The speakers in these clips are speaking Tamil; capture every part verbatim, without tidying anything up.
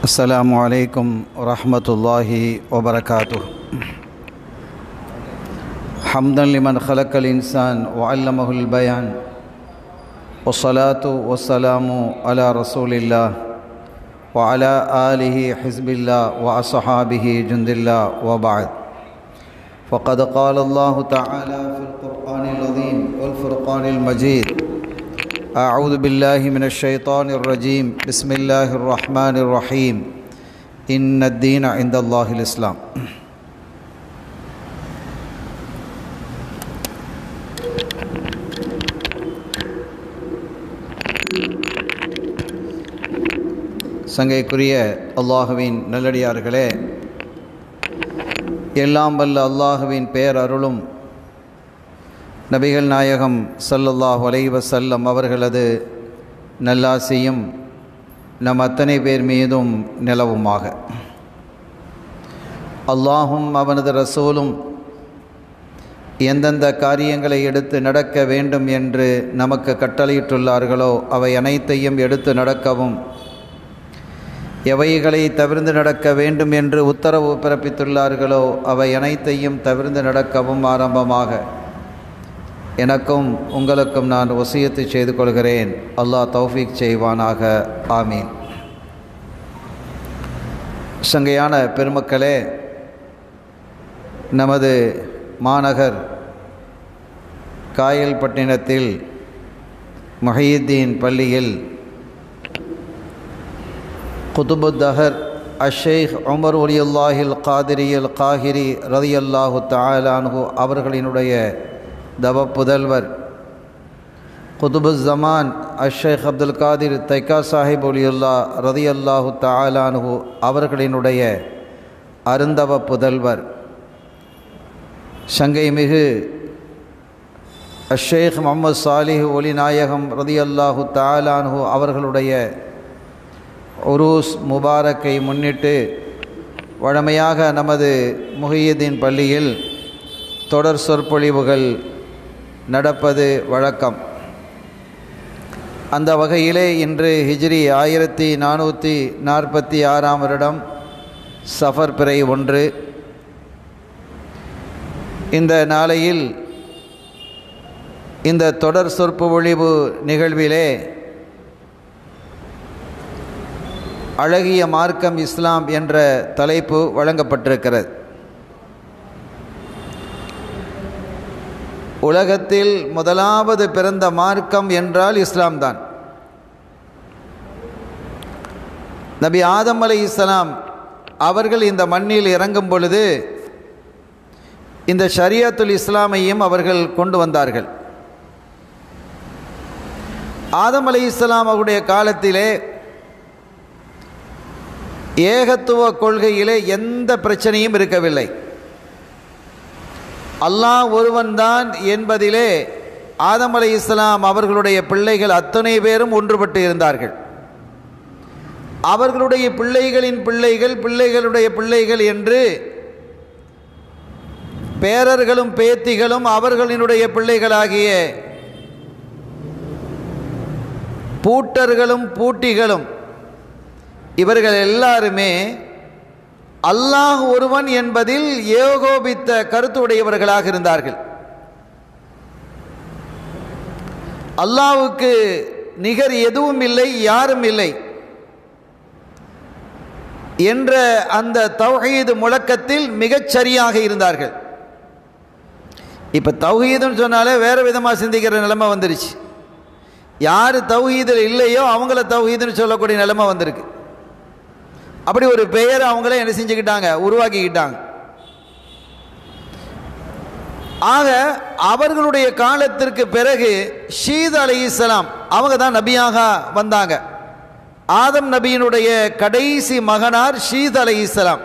السلام عليكم ورحمة الله وبركاته. حمدا لمن خلق الإنسان وعلمه البيان، والصلاة والسلام على رسول الله وعلى آله حزب الله وأصحابه جند الله، وبعد. فقد قال الله تعالى في القرآن العظيم والفرقان المجيد: أعوذ بالله من الشيطان الرجيم، بسم الله الرحمن الرحيم، إن الدين عند الله الإسلام. சங்கைக்குரிய அல்லாஹுவின் நல்லடியார்களே, எல்லாம் வல்ல அல்லாஹுவின் பேரருளும் நபிகள் நாயகம் ஸல்லல்லாஹு அலைஹி வஸல்லம் அவர்களது நல்லாசியும் நம் அத்தனை பேர் மீதும் நிலவுமாக. அல்லாஹும் அவனது ரசூலும் எந்தெந்த காரியங்களை எடுத்து நடக்க வேண்டும் என்று நமக்கு கட்டளையிட்டுள்ளார்களோ அவை அனைத்தையும் எடுத்து நடக்கவும், எவைகளை தவிர்த்து நடக்க வேண்டும் என்று உத்தரவு பிறப்பித்துள்ளார்களோ அவை அனைத்தையும் தவிர்த்து நடக்கவும் ஆரம்பமாக எனக்கும் உங்களுக்கும் நான் வசியத்து செய்து கொள்கிறேன். அல்லாஹ் தௌஃபீக் செய்வானாக. ஆமீன். சங்கையான பெருமக்களே, நமது மாநகர் காயல்பட்டினத்தில் முஹையீத்தீன் பள்ளியில் குதுபுத்தஹர் அஷேக் உமர் வலியுல்லாஹில் காதிரியல் காஹிரி ரலியல்லாஹு தஆலா அன்ஹு அவர்களினுடைய தவ புதல்வர் குதுபுஸ் ஜமான் அஷேக் அப்துல் காதிர் தைக்கா சாஹிப் வலியுல்லா ரலியல்லாஹு தஆலா அன்ஹு அவர்களினுடைய அருந்தவ புதல்வர் சங்கைமிகு அஷேக் முஹம்மது சாலிஹ் ஒலி நாயகம் ரலியல்லாஹு தஆலா அன்ஹு அவர்களுடைய உரூஸ் முபாரக்கை முன்னிட்டு வழமையாக நமது முஹையீத்தீன் பள்ளியில் தொடர் சொற்பொழிவுகள் நடப்பது வழக்கம். அந்த வகையிலே இன்று ஹிஜ்ரி ஆயிரத்தி நானூற்றி நாற்பத்தி ஆறாம் வருடம் சஃபர் பிறை ஒன்று, இந்த நாளையில் இந்த தொடர் சொற்பொழிவு நிகழ்விலே அழகிய மார்க்கம் இஸ்லாம் என்ற தலைப்பு வழங்கப்பட்டிருக்கிறது. உலகத்தில் முதலாவது பிறந்த மார்க்கம் என்றால் இஸ்லாம் தான். நபி ஆதம் அலைஹிஸ்ஸலாம் அவர்கள் இந்த மண்ணில் இறங்கும் பொழுது இந்த ஷரியத்துல் இஸ்லாமையும் அவர்கள் கொண்டு வந்தார்கள். ஆதம் அலைஹிஸ்ஸலாம் அவருடைய காலத்திலே ஏகத்துவ கொள்கையிலே எந்த பிரச்சனையும் இருக்கவில்லை. அல்லாஹ் ஒருவன்தான் என்பதிலே ஆதம் அலைஹிஸ்ஸலாம் அவர்களுடைய பிள்ளைகள் அத்தனை பேரும் ஒன்றுபட்டு இருந்தார்கள். அவர்களுடைய பிள்ளைகளின் பிள்ளைகள் பிள்ளைகளுடைய பிள்ளைகள் என்று பேரர்களும் பேத்திகளும் அவர்களினுடைய பிள்ளைகளாகிய பூட்டர்களும் பூட்டிகளும் இவர்கள் எல்லாருமே அல்லாஹ் ஒருவன் என்பதில் ஏகோபித்த கருத்துடையவர்களாக இருந்தார்கள். அல்லாஹ்வுக்கு நிகர் எதுவும் இல்லை, யாரும் இல்லை என்ற அந்த தௌஹீது முழக்கத்தில் மிகச் சரியாக இருந்தார்கள். இப்போ தௌஹீதுன்னு சொன்னாலே வேறு விதமாக சிந்திக்கிற நிலைமை வந்துருச்சு. யார் தௌஹீதில் இல்லையோ அவங்கள தௌஹீதுன்னு சொல்லக்கூடிய நிலைமை வந்திருக்கு. அப்படி ஒரு பெயரை அவங்களே என்ன செஞ்சுக்கிட்டாங்க, உருவாக்கிக்கிட்டாங்க. ஆக அவர்களுடைய காலத்திற்கு பிறகு ஷீத் அலைஹிஸ்ஸலாம் அவங்க தான் நபியாக வந்தாங்க. ஆதம் நபியினுடைய கடைசி மகனார் ஷீத் அலைஹிஸ்ஸலாம்.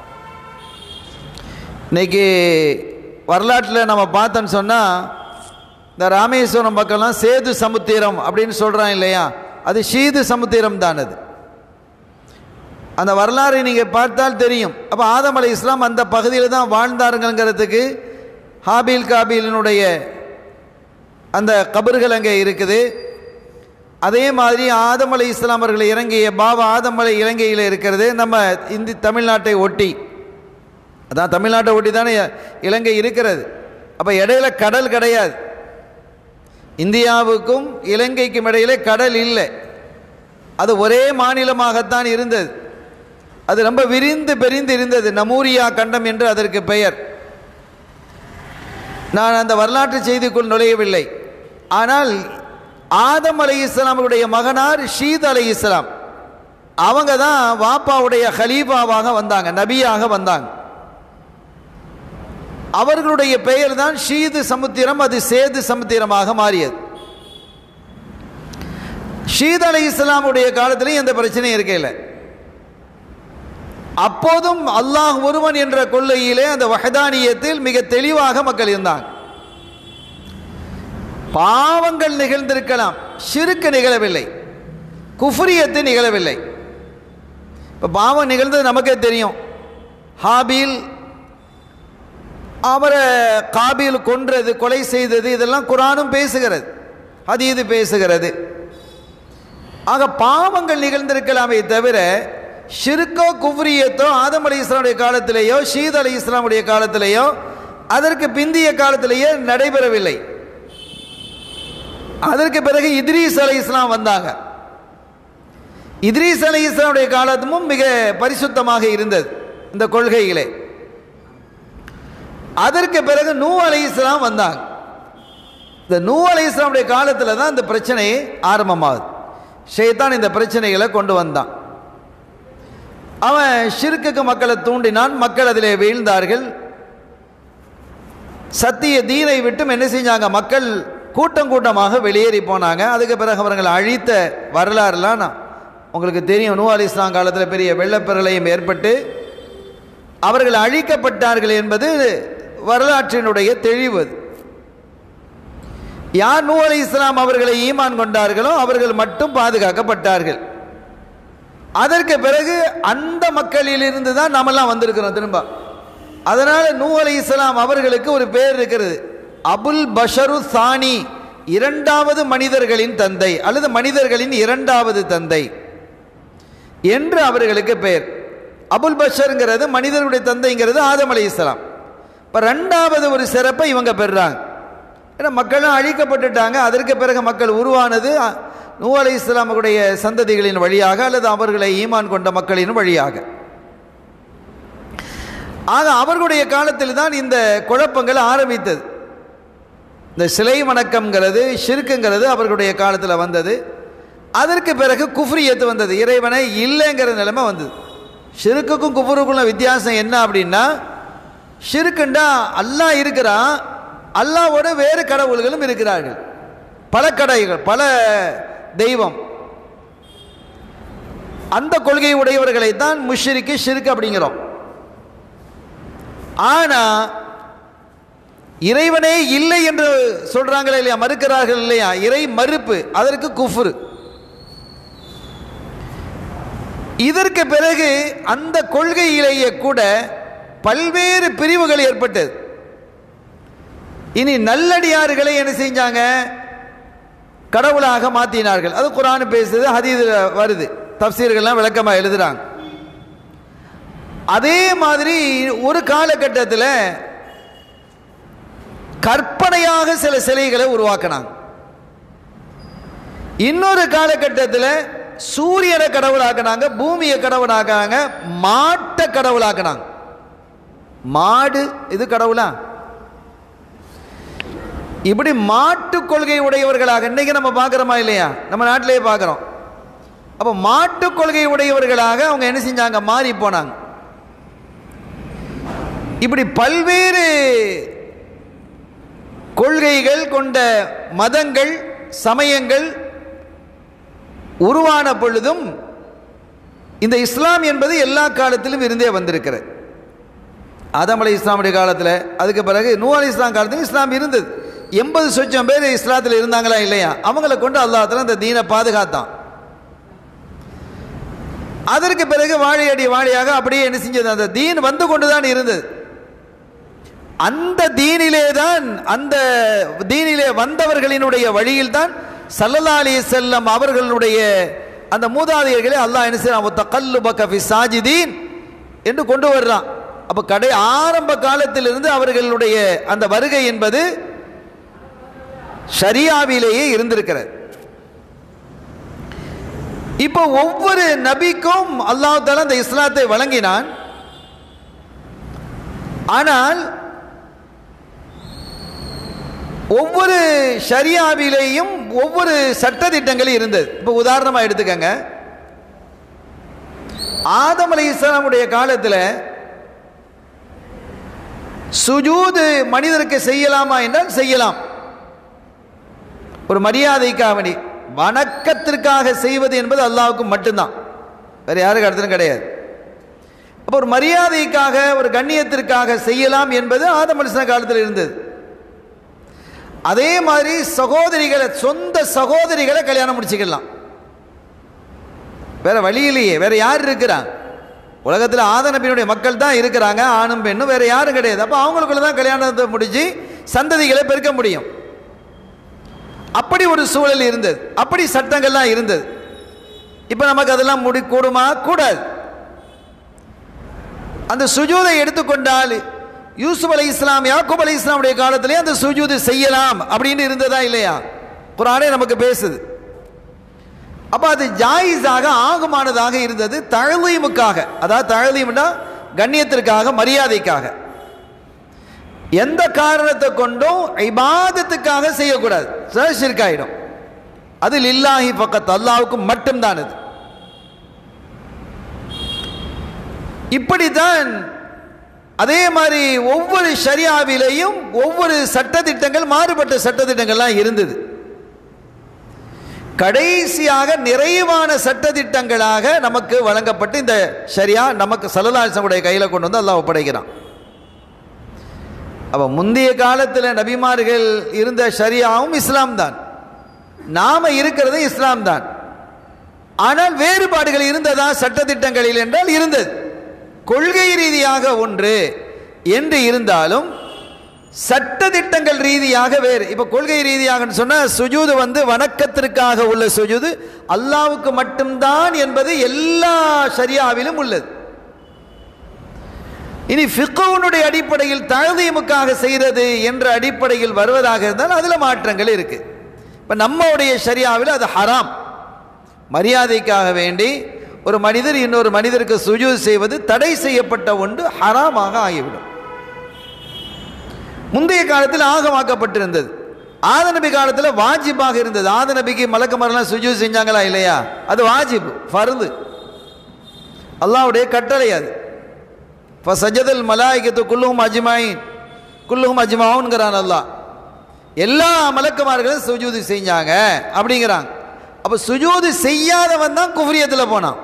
இன்னைக்கு வரலாற்றில் நம்ம பார்த்தோன்னு சொன்னால், இந்த ராமேஸ்வரம் பக்கம்லாம் சேது சமுத்திரம் அப்படின்னு சொல்கிறான் இல்லையா, அது ஷீது சமுத்திரம் தான். அது அந்த வரலாறை நீங்கள் பார்த்தால் தெரியும். அப்போ ஆதம் அலைஹிஸ்ஸலாம் அந்த பகுதியில் தான் வாழ்ந்தாருங்கிறதுக்கு ஹாபீல் காபீலினுடைய அந்த கபர்கள் அங்கே இருக்குது. அதே மாதிரி ஆதம் அலை இஸ்லாம் அவர்கள் இறங்கிய பாபா ஆதம் அலை இலங்கையில் இருக்கிறது, நம்ம இந்தி தமிழ்நாட்டை ஒட்டி, அதான் தமிழ்நாட்டை ஒட்டி தானே இலங்கை இருக்கிறது. அப்போ இடையில கடல் கிடையாது, இந்தியாவுக்கும் இலங்கைக்கும் இடையில கடல் இல்லை, அது ஒரே மாநிலமாகத்தான் இருந்தது. அது ரொம்ப விரிந்து பெரிந்து இருந்தது, நமூரியா கண்டம் என்று அதற்கு பெயர். நான் அந்த வரலாற்று செய்திக்குள் நுழையவில்லை. ஆனால் ஆதம் அலை இஸ்லாமுடைய மகனார் ஷீத் அலை இஸ்லாம், அவங்க தான் வாப்பாவுடைய ஹலீஃபாவாக வந்தாங்க, நபியாக வந்தாங்க. அவர்களுடைய பெயர் தான் ஷீது சமுத்திரம், அது சேது சமுத்திரமாக மாறியது. ஷீத் அலை இஸ்லாமுடைய காலத்திலையும் எந்த பிரச்சனையும் இருக்கையில், அப்போதும் அல்லாஹ் ஒருவன் என்ற கொள்கையிலே அந்த வஹதானியத்தில் மிக தெளிவாக மக்கள் இருந்தாங்க. பாவங்கள் நிகழ்ந்திருக்கலாம், ஷிர்க் நிகழவில்லை, குஃப்ரியத்து நிகழவில்லை. இப்போ பாவம் நிகழ்ந்தது நமக்கே தெரியும். ஹாபீல் அவரை காபீல் கொன்றது, கொலை செய்தது, இதெல்லாம் குர்ஆனும் பேசுகிறது, ஹதீது பேசுகிறது. ஆக பாவங்கள் நிகழ்ந்திருக்கலாமே தவிர ஷிர்கோ குஃப்ரியத்தோ ஆதம் அலை இஸ்லாமுடைய காலத்திலேயோ ஷீத் அலை இஸ்லாமுடைய காலத்திலேயோ அதற்கு பிந்திய காலத்திலேயே நடைபெறவில்லை. அதற்கு பிறகு இத்ரீஸ் அலை இஸ்லாம் வந்தாங்க. இத்ரீஸ் அலை இஸ்லாமுடைய காலத்தும் மிக பரிசுத்தமாக இருந்தது இந்த கொள்கையிலே. அதற்கு பிறகு நூ அலை இஸ்லாம் வந்தாங்க. இந்த நூ அலை இஸ்லாமுடைய காலத்தில் தான் இந்த பிரச்சனை ஆரம்பமாகுது. ஷைத்தான் இந்த பிரச்சனைகளை கொண்டு வந்தான். அவன் ஷிர்க்குக்கு மக்களை தூண்டினான், மக்கள் அதிலே வீழ்ந்தார்கள். சத்திய தீனை விட்டும் என்ன செஞ்சாங்க, மக்கள் கூட்டம் கூட்டமாக வெளியேறி போனாங்க. அதுக்கு பிறகு அவர்களை அழித்த வரலாறுலாம் உங்களுக்கு தெரியும். நூ அலை இஸ்லாம் காலத்தில் பெரிய வெள்ளப்பெருளையும் ஏற்பட்டு அவர்கள் அழிக்கப்பட்டார்கள் என்பது வரலாற்றினுடைய தெளிவு. யார் நூ அலை இஸ்லாம் அவர்களை ஈமான் கொண்டார்களோ அவர்கள் மட்டும் பாதுகாக்கப்பட்டார்கள். அதற்கு பிறகு அந்த மக்களிலிருந்து தான் நாமெல்லாம் வந்திருக்கிறோம் திரும்ப. அதனால நூ அலை இஸ்லாம் அவர்களுக்கு ஒரு பேர் இருக்கிறது, அபுல் பஷரு சானி, இரண்டாவது மனிதர்களின் தந்தை அல்லது மனிதர்களின் இரண்டாவது தந்தை என்று அவர்களுக்கு பெயர். அபுல் பஷருங்கிறது மனிதர்களுடைய தந்தைங்கிறது ஆதம் அலை இஸ்லாம். இப்போ ரெண்டாவது ஒரு சிறப்பை இவங்க பெறுறாங்க. ஏன்னா மக்களும் அழிக்கப்பட்டுட்டாங்க. அதற்கு பிறகு மக்கள் உருவானது நூ அலை இஸ்லாமுடைய சந்ததிகளின் வழியாக அல்லது அவர்களை ஈமான் கொண்ட மக்களின் வழியாக. ஆக அவர்களுடைய காலத்தில் தான் இந்த குழப்பங்கள் ஆரம்பித்தது. இந்த சிலை வணக்கம்ங்கிறது ஷிர்க்குங்கிறது அவர்களுடைய காலத்தில் வந்தது. அதற்கு பிறகு குஃப்ரியத்து வந்தது, இறைவனை இல்லைங்கிற நிலைமை வந்தது. ஷிர்க்குக்கும் குஃப்ருக்குள்ள வித்தியாசம் என்ன அப்படின்னா, ஷிர்க்குண்டா அல்லாஹ் இருக்கிறான், அல்லாஹ்வோட வேறு கடவுள்களும் இருக்கிறார்கள், பல கடைகள், பல தெய்வம். அந்த கொள்கை உடையவர்களை தான் முஷ்ரிக்கு ஷிர்க் அப்படிங்கிறோம். ஆனா இறைவனே இல்லை என்று சொல்றாங்களே இல்லையா, மறுக்கிறார்கள் இல்லையா, இறை மறுப்பு, அதற்கு குஃப்ரு. இதற்கு பிறகு அந்த கொள்கையிலேயே கூட பல்வேறு பிரிவுகள் ஏற்பட்டது. இனி நல்லடியார்களை என்ன செஞ்சாங்க, கடவுளாக மாற்றினார்கள். அது குர்ஆன் பேசுது, ஹதீஸ் வருது, தஃப்சீர்கள்லாம் விளக்கமாக எழுதுறாங்க. அதே மாதிரி ஒரு காலகட்டத்தில் கற்பனையாக சில சிலைகளை உருவாக்கினாங்க. இன்னொரு காலகட்டத்தில் சூரியனை கடவுளாக்குனாங்க, பூமியை கடவுளாக்குனாங்க, மாட்டை கடவுளாக்குனாங்க. மாடு இது கடவுளா? இப்படி மாட்டு கொள்கை உடையவர்களாக இன்னைக்கு நம்ம பார்க்குறோமா இல்லையா, நம்ம நாட்டிலேயே பார்க்குறோம். அப்போ மாட்டு கொள்கை உடையவர்களாக அவங்க என்ன செஞ்சாங்க, மாறி போனாங்க. இப்படி பல்வேறு கொள்கைகள் கொண்ட மதங்கள் சமயங்கள் உருவான பொழுதும் இந்த இஸ்லாம் என்பது எல்லா காலத்திலும் இருந்தே வந்திருக்கிறது. ஆதம் அலை இஸ்லாமுடைய காலத்தில், அதுக்கு பிறகு நூ அலை இஸ்லாம் காலத்தில் இஸ்லாம் இருந்தது. எண்பது சொச்சம் பேர் இஸ்லாத்தில் இருந்தாங்களா இல்லையா, அவங்களை கொண்டு அல்லாஹ் தஆலா இந்த தீனை பாதுகாத்தான். அதற்கு பிறகு வாழையடி வாழையாக அப்படியே என்ன செஞ்சது, அந்த தீன் வந்து கொண்டுதான் இருந்தது. அந்த தீனிலே தான், அந்த தீனிலே வந்தவர்களினுடைய வழியில் தான் ஸல்லல்லாஹு அலைஹி வஸல்லம் அவர்களுடைய அந்த மூதாதையர்களை அல்லாஹ் என்ன செய்யறான், தகல்லுபக ஃபி சாஜிதீன் என்று கொண்டு வர்றான். அப்ப கடை ஆரம்ப காலத்திலிருந்து அவர்களுடைய அந்த வருகை என்பது ஷரியாவிலேயே இருந்திருக்கிறது. இப்போ ஒவ்வொரு நபிக்கும் அல்லாஹ் தஆலா இந்த இஸ்லாத்தை வழங்கினான். ஆனால் ஒவ்வொரு ஷரியாவிலேயும் ஒவ்வொரு சட்டதிட்டங்கள் இருந்தது. இப்போ உதாரணமாக எடுத்துக்கங்க, ஆதம் அலைஹிஸ்ஸலாமுடைய காலத்தில் சுஜூது மனிதருக்கு செய்யலாமா என்றால் செய்யலாம். ஒரு மரியாதைக்காக, வணக்கத்திற்காக செய்வது என்பது அல்லாஹ்வுக்கு மட்டும்தான், வேற யாருக்கு அடுத்ததும் கிடையாது. அப்போ ஒரு மரியாதைக்காக ஒரு கண்ணியத்திற்காக செய்யலாம் என்பது ஆதம் அலைஹிஸ்ஸலாம் காலத்தில் இருந்தது. அதே மாதிரி சகோதரிகளை, சொந்த சகோதரிகளை கல்யாணம் முடிச்சுக்கலாம், வேற வழியிலேயே. வேற யார் இருக்கிறான் உலகத்தில்? ஆதம் நபியினுடைய மக்கள் தான் இருக்கிறாங்க, ஆணும் பெண்ணும், வேற யாரும் கிடையாது. அப்போ அவங்களுக்குள்ள தான் கல்யாணத்தை முடிச்சு சந்ததிகளை பெருக்க முடியும். அப்படி ஒரு சூழல் இருந்தது, அப்படி சட்டங்கள்லாம் இருந்தது. இப்போ நமக்கு அதெல்லாம் முடி கூடுமா? கூடாது. அந்த சுஜூதை எடுத்துக்கொண்டால் யூசுப் அலை இஸ்லாம், யாக்கூப் அலை இஸ்லாமுடைய காலத்திலே அந்த சுஜூது செய்யலாம் அப்படின்னு இருந்ததா இல்லையா? குர்ஆனே நமக்கு பேசுது. அப்போ அது ஜாயிஸாக, ஆகுமானதாக இருந்தது. தஅலீமுக்காக, அதாவது தஅலீம்னா கண்ணியத்திற்காக, மரியாதைக்காக. எந்த காரணத்தை கொண்டும் இபாதத்துக்காக செய்யக்கூடாது, ஷிர்க் ஆயிடும். அது லில்லாஹி ஃபக்கத், அல்லாஹ்வுக்கு மட்டும்தான். அது இப்படித்தான். அதே மாதிரி ஒவ்வொரு ஷரியாவிலேயும் ஒவ்வொரு சட்டத்திட்டங்கள், மாறுபட்ட சட்டத்திட்டங்கள்லாம் இருந்தது. கடைசியாக நிறைவான சட்டத்திட்டங்களாக நமக்கு வழங்கப்பட்டு இந்த ஷரியா நமக்கு ஸல்லல்லாஹு அலைஹி வஸல்லம் கையில் கொண்டு வந்து அல்லாஹ் ஒப்படைக்கிறான். அப்போ முந்தைய காலத்தில் நபிமார்கள் இருந்த ஷரியாவும் இஸ்லாம் தான், நாம இருக்கிறது இஸ்லாம் தான். ஆனால் வேறுபாடுகள் இருந்ததா சட்டத்திட்டங்களில் என்றால் இருந்தது. கொள்கை ரீதியாக ஒன்று என்று இருந்தாலும் சட்டதிட்டங்கள் ரீதியாக வேறு. இப்போ கொள்கை ரீதியாக சொன்னால் சுஜூது வந்து வணக்கத்திற்காக உள்ள சுஜூது அல்லாஹ்வுக்கு மட்டும்தான் என்பது எல்லா ஷரியாவிலும் உள்ளது. இனி ஃபிக்ஹுனுடைய அடிப்படையில் தஅலீமுக்காக செய்கிறது என்ற அடிப்படையில் வருவதாக இருந்தால் அதில் மாற்றங்கள் இருக்கு. இப்போ நம்முடைய ஷரியாவில் அது ஹராம். மரியாதைக்காக வேண்டி ஒரு மனிதர் இன்னொரு மனிதருக்கு சுஜூது செய்வது தடை செய்யப்பட்ட ஒன்று, ஹராமாக ஆகிவிடும். முந்தைய காலத்தில் ஆகமாக்கப்பட்டிருந்தது. ஆத நபி காலத்தில் வாஜிபாக இருந்தது. ஆத நபிக்கு மலக்குமாரெல்லாம் சுஜூது செஞ்சாங்களா இல்லையா? அது வாஜிப், ஃபர்து, அல்லாஹ்வுடைய கட்டளை. அது ஃபஸஜதல் மலாயிகத்து குல்லுஹும் அஜ்மாயின், குல்லுஹும் அஜ்மாவுன்கிறான் அல்லாஹ். எல்லா மலக்குமார்களும் சுஜூது செஞ்சாங்க அப்படிங்கிறாங்க. அப்போ சுஜூது செய்யாதவன் தான் குஃப்ரியத்தில் போனான்.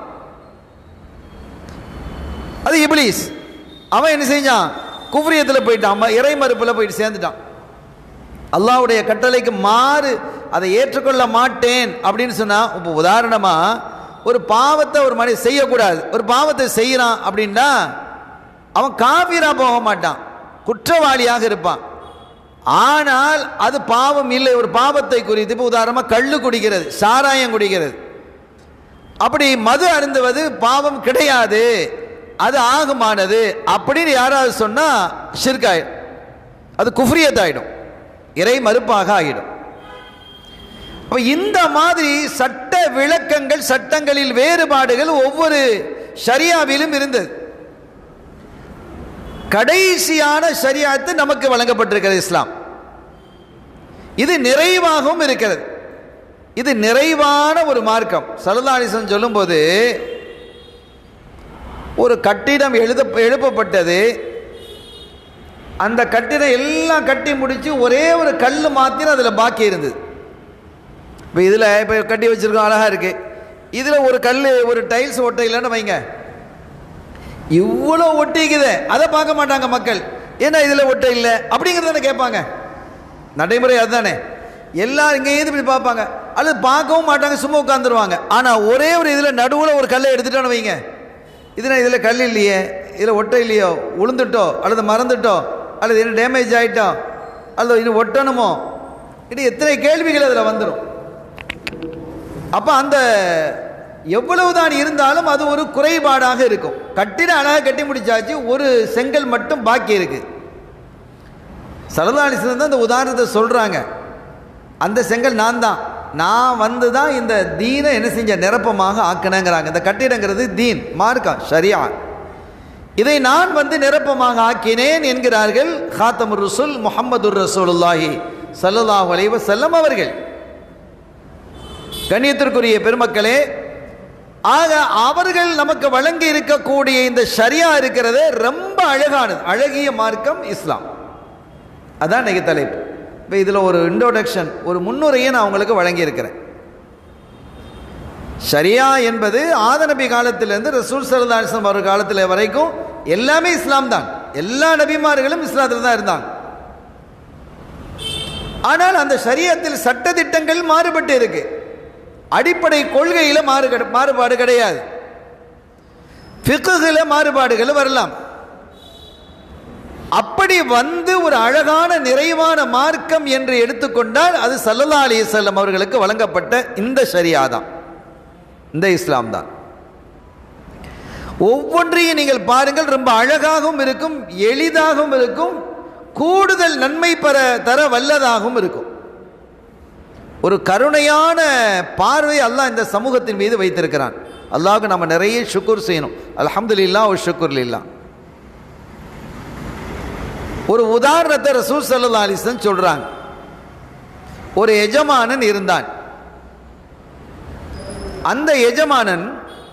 அது இப்லீஸ். அவன் என்ன செஞ்சான்? குஃப்ரியத்தில் போயிட்டான், இறை மறுப்பில் போயிட்டு சேர்ந்துட்டான். அல்லாஹ்வுடைய கட்டளைக்கு மாறு, அதை ஏற்றுக்கொள்ள மாட்டேன் அப்படின்னு சொன்னால், இப்போ உதாரணமாக ஒரு பாவத்தை ஒரு மனிதன் செய்யக்கூடாது, ஒரு பாவத்தை செய்கிறான் அப்படின்னா அவன் காஃபிரா போக மாட்டான், குற்றவாளியாக இருப்பான். ஆனால் அது பாவம் இல்லை. ஒரு பாவத்தை குறித்து, இப்போ உதாரணமாக கள்ளு குடிக்கிறது, சாராயம் குடிக்கிறது, அப்படி மது அருந்துவது பாவம் கிடையாது, அது ஆகுமானது அப்படின்னு யாராவது சொன்னால் ஷிர்க் ஆயிடும், அது குஃப்ரியத் ஆகிடும், இறை மறுப்பாக ஆகிடும். அப்போ இந்த மாதிரி சட்ட விளக்கங்கள், சட்டங்களில் வேறுபாடுகள் ஒவ்வொரு ஷரியாவிலும் இருந்தது. கடைசியான ஷரியாத்து நமக்கு வழங்கப்பட்டிருக்கிறது இஸ்லாம். இது நிறைவாகவும் இருக்கிறது. இது நிறைவான ஒரு மார்க்கம். ஸல்லல்லாஹு அலைஹி வஸல்லம் சொல்லும்போது, ஒரு கட்டிடம் எழுத எழுப்பப்பட்டது. அந்த கட்டிடம் எல்லாம் கட்டி முடிச்சு ஒரே ஒரு கல் மாத்திரம் அதில் பாக்கி இருந்தது. இப்போ இதில் இப்போ கட்டி வச்சிருக்கோம், அழகாக இருக்குது. இதில் ஒரு கல், ஒரு டைல்ஸ் ஒட்ட இல்லைன்னு வைங்க, இவ்வளோ ஒட்டிக்குது, அதை பார்க்க மாட்டாங்க மக்கள். ஏன்னா இதில் ஒட்ட இல்லை அப்படிங்கிறத கேட்பாங்க. நடைமுறை அதுதானே. எல்லாரும் இங்கே ஏது இப்படி பார்ப்பாங்க, அல்லது பார்க்கவும் மாட்டாங்க, சும்மா உட்காந்துருவாங்க. ஆனால் ஒரே ஒரு இதில் நடுவில் ஒரு கல்லை எடுத்துட்டோன்னு வைங்க, இதுனா இதில் கல் இல்லையே, இதில் ஒட்ட இல்லையோ, உளுந்துட்டோ அல்லது மறந்துட்டோ அல்லது என்ன டேமேஜ் ஆகிட்டோம் அல்லது இன்னும் ஒட்டணுமோ, இது எத்தனை கேள்விகள் அதில் வந்துடும். அப்போ அந்த எவ்வளவுதான் இருந்தாலும் அது ஒரு குறைபாடாக இருக்கும். கட்டிட அழகாக கட்டி முடிச்சாச்சு, ஒரு செங்கல் மட்டும் பாக்கி இருக்கு. ஸல்லல்லாஹு அலைஹி வஸல்லம் தான் இந்த உதாரணத்தை சொல்றாங்க. அந்த செங்கல் நான் தான், நான் வந்து தான் இந்த தீனை என்ன செஞ்ச நிரப்பமாக ஆக்கினேங்கிறாங்க. இந்த கட்டிடங்கிறது தீன், மார்க்கம், ஷரியா. இதை நான் வந்து நிரப்பமாக ஆக்கினேன் என்கிறார்கள் காத்தமுர் ரசூல் முஹம்மதுர் ரசூலுல்லாஹி ஸல்லல்லாஹு அலைஹி வஸல்லம் அவர்கள். கண்ணியத்திற்குரிய பெருமக்களே, ஆக அவர்கள் நமக்கு வழங்கி இருக்கக்கூடிய இந்த ஷரியா இருக்கிறது ரொம்ப அழகானது, அழகிய மார்க்கம் இஸ்லாம். அதான் இன்னைக்கு தலைப்பு. இப்போ இதில் ஒரு இன்ட்ரோடக்ஷன், ஒரு முன்னுரையை நான் உங்களுக்கு வழங்கி இருக்கிறேன். ஷரியா என்பது ஆதநபி காலத்திலிருந்து ரசூல் ஸல்லல்லாஹு அலைஹி வஸல்லம் அவர் காலத்தில் வரைக்கும் எல்லாமே இஸ்லாம் தான். எல்லா நபிமார்களும் இஸ்லாத்தில் தான் இருந்தாங்க. ஆனால் அந்த ஷரியத்தில் சட்டதிட்டங்கள் மாறுபட்டு இருக்கு. அடிப்படை கொள்கையில் மாறு மாறுபாடு கிடையாது. ஃபிக்ஹில மாறுபாடுகள் வரலாம். அப்படி வந்து ஒரு அழகான நிறைவான மார்க்கம் என்று எடுத்துக்கொண்டால் அது ஸல்லல்லாஹு அலைஹி வஸல்லம் அவர்களுக்கு வழங்கப்பட்ட இந்த ஷரியா தான், இந்த இஸ்லாம் தான். ஒவ்வொன்றையும் நீங்கள் பாருங்கள், ரொம்ப அழகாகவும் இருக்கும், எளிதாகவும் இருக்கும், கூடுதல் நன்மை பெற தர வல்லதாகவும் இருக்கும். ஒரு கருணையான பார்வை அல்லாஹ் இந்த சமூகத்தின் மீது வைத்திருக்கிறான். அல்லாஹ்வுக்கு நம்ம நிறைய ஷுக்ர் செய்யணும். அல்ஹம்துலில்லாஹ் வ ஷுக்ருலில்லாஹ். ஒரு உதாரணத்தை ரசூல் ஸல்லல்லாஹு அலைஹி வஸல்லம் சொல்றாங்க. ஒரு எஜமானன் இருந்தான். அந்த எஜமானன்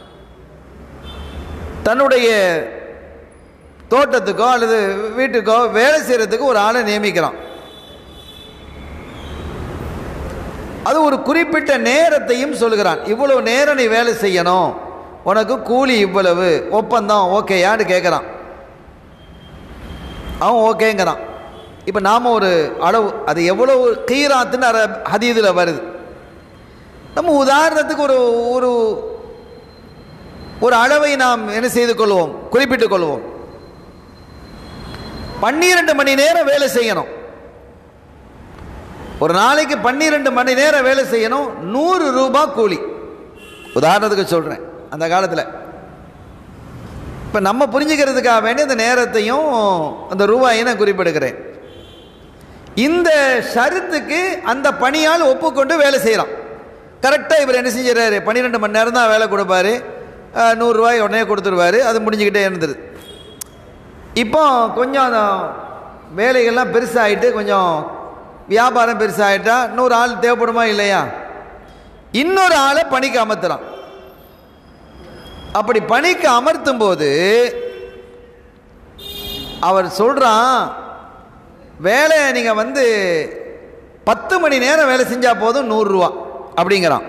தன்னுடைய தோட்டத்துக்கோ அல்லது வீட்டுக்கோ வேலை செய்யறதுக்கு ஒரு ஆளை நியமிக்கிறான். அது ஒரு குறிப்பிட்ட நேரத்தையும் சொல்கிறான். இவ்வளவு நேரம் நீ வேலை செய்யணும், உனக்கு கூலி இவ்வளவு, ஒப்பந்தம் ஓகேயான்னு கேட்குறான். அவன் ஓகேங்கிறான். இப்போ நாம் ஒரு அளவு, அது எவ்வளவு கீராத்துன்னு அர ஹதீதில் வருது. நம்ம உதாரணத்துக்கு ஒரு ஒரு ஒரு அளவை நாம் என்ன செய்து கொள்வோம், குறிப்பிட்டுக் கொள்வோம். பன்னிரண்டு மணி நேரம் வேலை செய்யணும். ஒரு நாளைக்கு பன்னிரண்டு மணி நேரம் வேலை செய்யணும், நூறு ரூபாய் கூலி. உதாரணத்துக்கு சொல்கிறேன். அந்த காலத்தில் இப்போ நம்ம புரிஞ்சுக்கிறதுக்காக வேண்டிய இந்த நேரத்தையும் அந்த ரூபாயை நான் குறிப்பிடுகிறேன். இந்த ஷரத்துக்கு அந்த பணியால் ஒப்புக்கொண்டு வேலை செய்கிறான். கரெக்டாக இவர் என்ன செஞ்சிடறாரு, பன்னிரெண்டு மணி நேரம் தான் வேலை கொடுப்பாரு, நூறுரூவாய் உடனே கொடுத்துருவாரு, அது முடிஞ்சுக்கிட்டே இருந்தது. இப்போ கொஞ்சம் வேலைகள்லாம் பெருசாகிட்டு, கொஞ்சம் வியாபாரம் பெருசாகிட்டா நூறு ஆள் தேவைப்படுமா இல்லையா, இன்னொரு ஆளை பணிக்கு அமர்த்துறான். அப்படி பணிக்கு அமர்த்தும் போது அவர் சொல்றான், வேலையை நீங்க வந்து பத்து மணி நேரம் வேலை செஞ்சா போதும், நூறு ரூபா அப்படிங்கிறான்.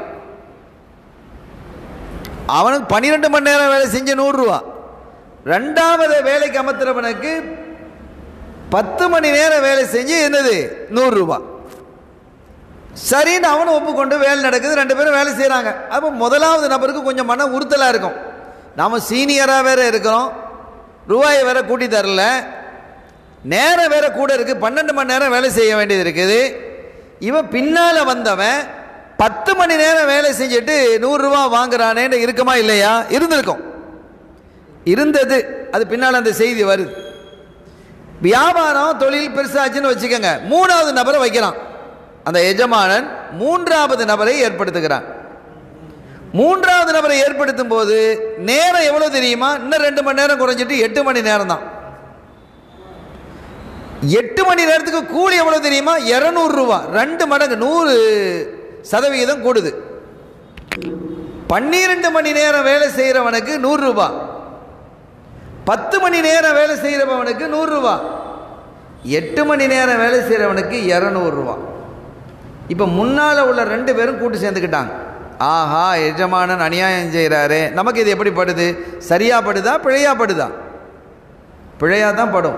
அவனுக்கு பன்னிரெண்டு மணி நேரம் வேலை செஞ்ச நூறு ரூபா. ரெண்டாவது வேலைக்கு அமர்த்துறவனுக்கு பத்து மணி நேரம் வேலை செஞ்சு என்னது நூறு ரூபாய். சரின்னு அவனும் ஒப்புக்கொண்டு வேலை நடக்குது, ரெண்டு பேரும் வேலை செய்கிறாங்க. அப்போ முதலாவது நபருக்கு கொஞ்சம் மன உறுத்தலாக இருக்கும். நாம் சீனியராக வேற இருக்கிறோம், ரூபாயை வேற கூட்டி தரல, நேரம் வேற கூட இருக்குது, பன்னெண்டு மணி நேரம் வேலை செய்ய வேண்டியது இருக்குது. இவன் பின்னால் வந்தவன் பத்து மணி நேரம் வேலை செஞ்சுட்டு நூறுரூவா வாங்குறானேன்னு இருக்குமா இல்லையா? இருந்திருக்கும், இருந்தது. அது பின்னால் அந்த செய்தி வருது. வியாபாரம் தொழில் பெருசாச்சுன்னு வச்சுக்கோங்க, மூணாவது நபரை வைக்கிறான். அந்த எஜமானன் மூன்றாவது நபரை ஏற்படுத்துகிறான். மூன்றாவது நபரை ஏற்படுத்தும் போது நேரம் எவ்வளவு தெரியுமா? இன்னும் ரெண்டு மணி நேரம் குறைஞ்சிட்டு எட்டு மணி நேரம் தான். எட்டு மணி நேரத்துக்கு கூலி எவ்வளவு தெரியுமா? இருநூறு ரூபாய். ரெண்டு மடங்கு, நூறு சதவிகிதம் கூடுது. பன்னிரண்டு மணி நேரம் வேலை செய்யறவனுக்கு நூறு ரூபாய், பத்து மணி நேரம் வேலை செய்யறவனுக்கு நூறு ரூபாய், எட்டு மணி நேரம் வேலை செய்யறவனுக்கு இருநூறு ரூபாய். இப்ப முன்னால உள்ள ரெண்டு பேரும் கூட்டு சேர்ந்துக்கிட்டாங்க. ஆஹா, எஜமானன் அநியாயம் செய்கிறாரு, நமக்கு இது எப்படி படுது? சரியா படுதா பிழையா படுதா? பிழையா தான் படும்.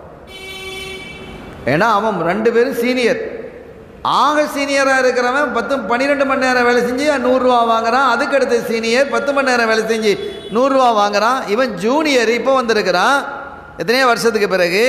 ஏன்னா அவன் ரெண்டு பேரும் சீனியர். ஆக சீனியராக இருக்கிறவன் பத்து பன்னிரெண்டு மணி நேரம் வேலை செஞ்சு நூறுரூவா வாங்குறான். அதுக்கடுத்து சீனியர் பத்து மணி நேரம் வேலை செஞ்சு நூறுரூவா வாங்குறான். இவன் ஜூனியர், இப்போ வந்திருக்கிறான் எத்தனையோ வருஷத்துக்கு பிறகு.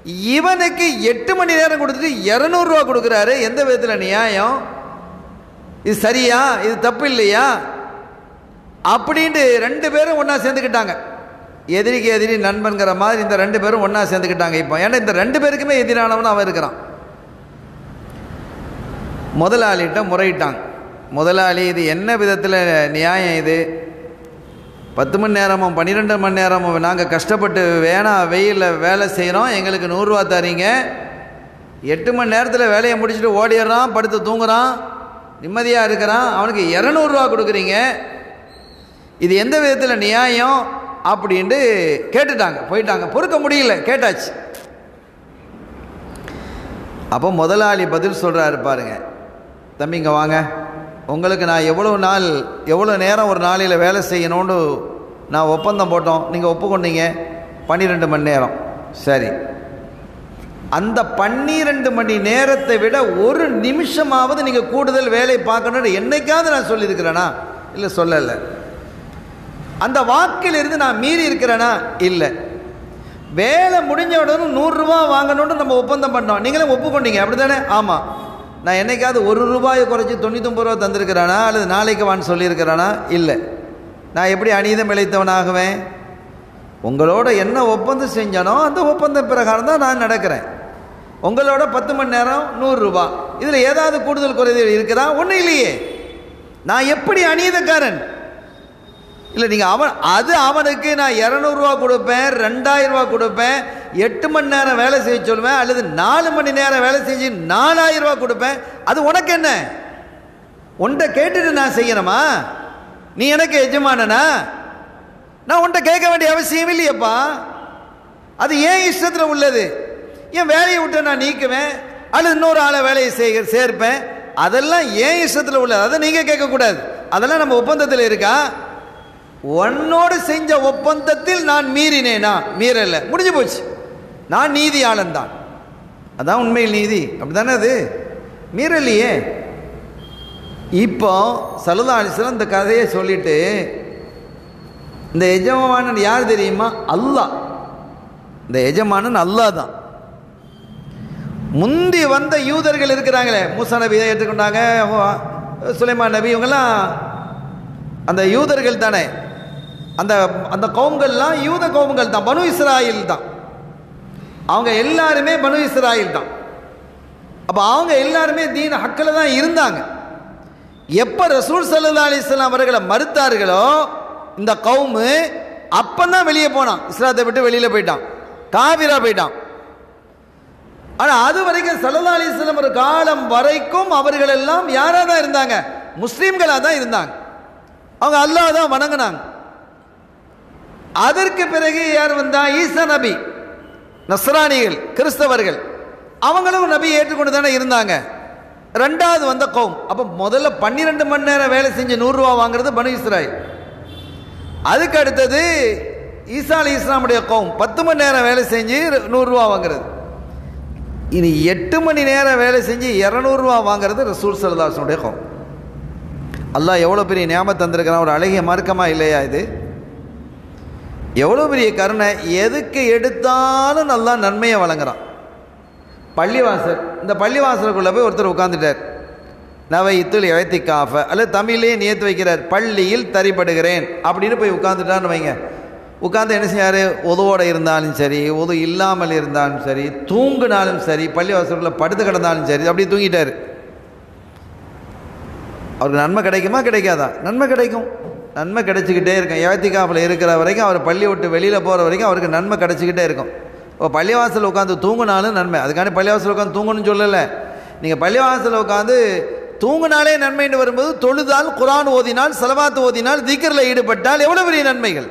இவனுக்கு எட்டு மணி நேரம் கொடுத்துட்டு இரநூறுவா கொடுக்குறாரு. எந்த விதத்தில் நியாயம்? இது சரியா, இது தப்பு இல்லையா அப்படின்ட்டு ரெண்டு பேரும் ஒன்றா சேர்ந்துக்கிட்டாங்க. எதிரிக்கு எதிரி நண்பன்கிற மாதிரி இந்த ரெண்டு பேரும் ஒன்றா சேர்ந்துக்கிட்டாங்க. இப்போ ஏன்னா இந்த ரெண்டு பேருக்குமே எதிரானவன் அவன் இருக்கிறான். முதலாளிகிட்ட முறையிட்டாங்க. முதலாளி, இது என்ன விதத்தில் நியாயம்? இது பத்து மணி நேரமும் பன்னிரெண்டு மணி நேரமும் நாங்கள் கஷ்டப்பட்டு வேணா வெயிலில் வேலை செய்கிறோம், எங்களுக்கு நூறுரூவா தரீங்க. எட்டு மணி நேரத்தில் வேலையை முடிச்சுட்டு ஓடிடுறான், படுத்து தூங்குறான், நிம்மதியாக இருக்கிறான், அவனுக்கு இரநூறுவா கொடுக்குறீங்க. இது எந்த விதத்தில் நியாயம் அப்படின்ட்டு கேட்டுட்டாங்க. போயிட்டாங்க, பொறுக்க முடியல, கேட்டாச்சு. அப்போ முதலாளி பதில் சொல்கிறாரு பாருங்க, தம்பிங்க வாங்க, உங்களுக்கு நான் எவ்வளோ நாள் எவ்வளோ நேரம் ஒரு நாளையில் வேலை செய்யணும்னு நான் ஒப்பந்தம் போட்டோம், நீங்கள் ஒப்புக்கொண்டீங்க பன்னிரெண்டு மணி நேரம். சரி, அந்த பன்னிரெண்டு மணி நேரத்தை விட ஒரு நிமிஷமாவது நீங்கள் கூடுதல் வேலை பார்க்கணுன்னு என்னைக்காவது நான் சொல்லியிருக்கிறேனா? இல்லை, சொல்லலை. அந்த வாக்கில் இருந்து நான் மீறி இருக்கிறேனா? இல்லை. வேலை முடிஞ்ச உடனே நூறுரூவா வாங்கணும்னு நம்ம ஒப்பந்தம் பண்ணோம், நீங்களே ஒப்புக்கொண்டீங்க, அப்படி தானே? ஆமாம். நான் என்னைக்காவது ஒரு ரூபாயை குறைச்சி தொண்ணூத்தொம்பது ரூபா தந்திருக்கிறானா அல்லது நாளைக்கு வான்னு சொல்லியிருக்கிறானா? இல்லை. நான் எப்படி அநீதம் இழைத்தவனாகுவேன்? உங்களோட என்ன ஒப்பந்தம் செஞ்சானோ அந்த ஒப்பந்தம் பிரகாரம் தான் நான் நடக்கிறேன். உங்களோட பத்து மணி நேரம் நூறுரூபா, இதில் ஏதாவது கூடுதல் குறைதல் இருக்கிறா? ஒன்றும் இல்லையே. நான் எப்படி அநீதக்காரன்? இல்லை, நீங்கள் அவன் அது அவனுக்கு நான் இரநூறுவா கொடுப்பேன், ரெண்டாயிரம் ரூபா கொடுப்பேன், எட்டு மணி நேரம் வேலை செய்ய சொல்லுவேன், அல்லது நாலு மணி நேரம் வேலை செஞ்சு நாலாயிரம் ரூபா கொடுப்பேன். அது உனக்கு என்ன? உன்கிட்ட கேட்டுட்டு நான் செய்யணுமா? நீ எனக்கு எஜமானனா? நான் உன்கிட்ட கேட்க வேண்டிய அவசியம் இல்லையப்பா. அது ஏன் இஷ்டத்தில் உள்ளது. என் வேலையை விட்டு நான் நீக்குவேன் அல்லது இன்னொரு ஆளை வேலையை செய்ய சேர்ப்பேன், அதெல்லாம் ஏன் இஷ்டத்தில் உள்ளது. அதை நீங்கள் கேட்கக்கூடாது. அதெல்லாம் நம்ம ஒப்பந்தத்தில் இருக்கா? உன்னோடு செஞ்ச ஒப்பந்தத்தில் நான் மீறினேனா? மீறல, முடிஞ்சு போச்சு. நான் நீதியாளன் தான், அதான் உண்மையில் நீதி, அப்படிதானே? அது மீறலையே. இப்போ ஸல்லல்லாஹு அலைஹி வஸல்லம் இந்த கதையை சொல்லிட்டு, இந்த எஜமானன் யார் தெரியுமா? அல்லாஹ். இந்த எஜமானன் அல்லாஹ் தான். முந்தி வந்த யூதர்கள் இருக்கிறாங்களே, மூசா நபி இதை ஏற்றுக்கொண்டாங்க, சுலைமான் நபி, இவங்கெல்லாம் அந்த யூதர்கள் தானே. அந்த அந்த கவும்கள்லாம் யூத கவும்கள் தான், பனு இஸ்ராயில் தான். அவங்க எல்லாருமே பனு இஸ்ராயில் தான். அப்போ அவங்க எல்லாருமே தீன் ஹக்கில் தான் இருந்தாங்க. எப்போ ரசூல் ஸல்லல்லாஹு அலைஹி வஸல்லம் அவர்களை மறுத்தார்களோ இந்த கவுமு, அப்பந்தான் வெளியே போனான், இஸ்லாத்தை விட்டு வெளியில் போயிட்டான், காபிரா போயிட்டான். ஆனால் அது வரைக்கும் ஸல்லல்லாஹு அலைஹி வஸல்லம் ஒரு காலம் வரைக்கும் அவர்கள் எல்லாம் யாராக தான் இருந்தாங்க? முஸ்லீம்களாக தான் இருந்தாங்க. அவங்க அல்லாஹ் தான் வணங்கினாங்க. அதற்கு பிறகு யார் வந்தா? ஈசா நபி. நஸ்ரானிகள், கிறிஸ்தவர்கள், அவங்களும் நபி ஏற்றுக்கொண்டு தானே இருந்தாங்க. ரெண்டாவது வந்த கௌம். அப்போ முதல்ல பன்னிரெண்டு மணி நேரம் வேலை செஞ்சு நூறுரூவா வாங்குறது பனு இஸ்ராயில். அதுக்கு அடுத்தது ஈசா அலி இஸ்லாமுடைய கௌம், பத்து மணி நேரம் வேலை செஞ்சு நூறுரூவா வாங்குறது. இனி எட்டு மணி நேரம் வேலை செஞ்சு இரநூறுவா வாங்குறது ரசூல் ஸல்லல்லாஹு அலைஹி வஸல்லம் கௌம். அல்லாஹ் எவ்வளோ பெரிய நியாமத் தந்திருக்கிறான். ஒரு அழகிய மார்க்கமா இல்லையா இது? எவ்வளோ பெரிய கருணை. எதுக்கு எடுத்தாலும் நல்லா நன்மையை வழங்குறான். பள்ளிவாசல், இந்த பள்ளிவாசலுக்குள்ளே போய் ஒருத்தர் உட்காந்துட்டார். நவை இத்துள் இழைத்திக்காஃப, அல்லது தமிழ்லேயே நியத்து வைக்கிறார், பள்ளியில் தரிப்படுகிறேன் அப்படின்னு போய் உட்காந்துட்டான்னு வைங்க. உட்காந்து என்ன செய்யார்? உதவோடு இருந்தாலும் சரி, உது இல்லாமல் இருந்தாலும் சரி, தூங்குனாலும் சரி, பள்ளிவாசலுக்குள்ளே படுத்து கிடந்தாலும் சரி, அப்படி தூங்கிட்டார். அவருக்கு நன்மை கிடைக்குமா கிடைக்காதா? நன்மை கிடைக்கும். நன்மை கிடைச்சிக்கிட்டே இருக்கும். இழைத்திக்காஃபில் இருக்கிற வரைக்கும், அவர் பள்ளி விட்டு வெளியில் போகிற வரைக்கும் அவருக்கு நன்மை கிடைச்சிக்கிட்டே இருக்கும். இப்போ பள்ளிவாசல் உட்காந்து தூங்குனாலும் நன்மை. அதுக்காண்டி பள்ளிவாசல் உட்காந்து தூங்கணும்னு சொல்லலை. நீங்கள் பள்ளிவாசல் உட்காந்து தூங்குனாலே நன்மைன்னு வரும்போது, தொழுதால், குர்ஆன் ஓதினால், ஸலவாத் ஓதினால், திக்ரில் ஈடுபட்டால் எவ்வளோ பெரிய நன்மைகள்.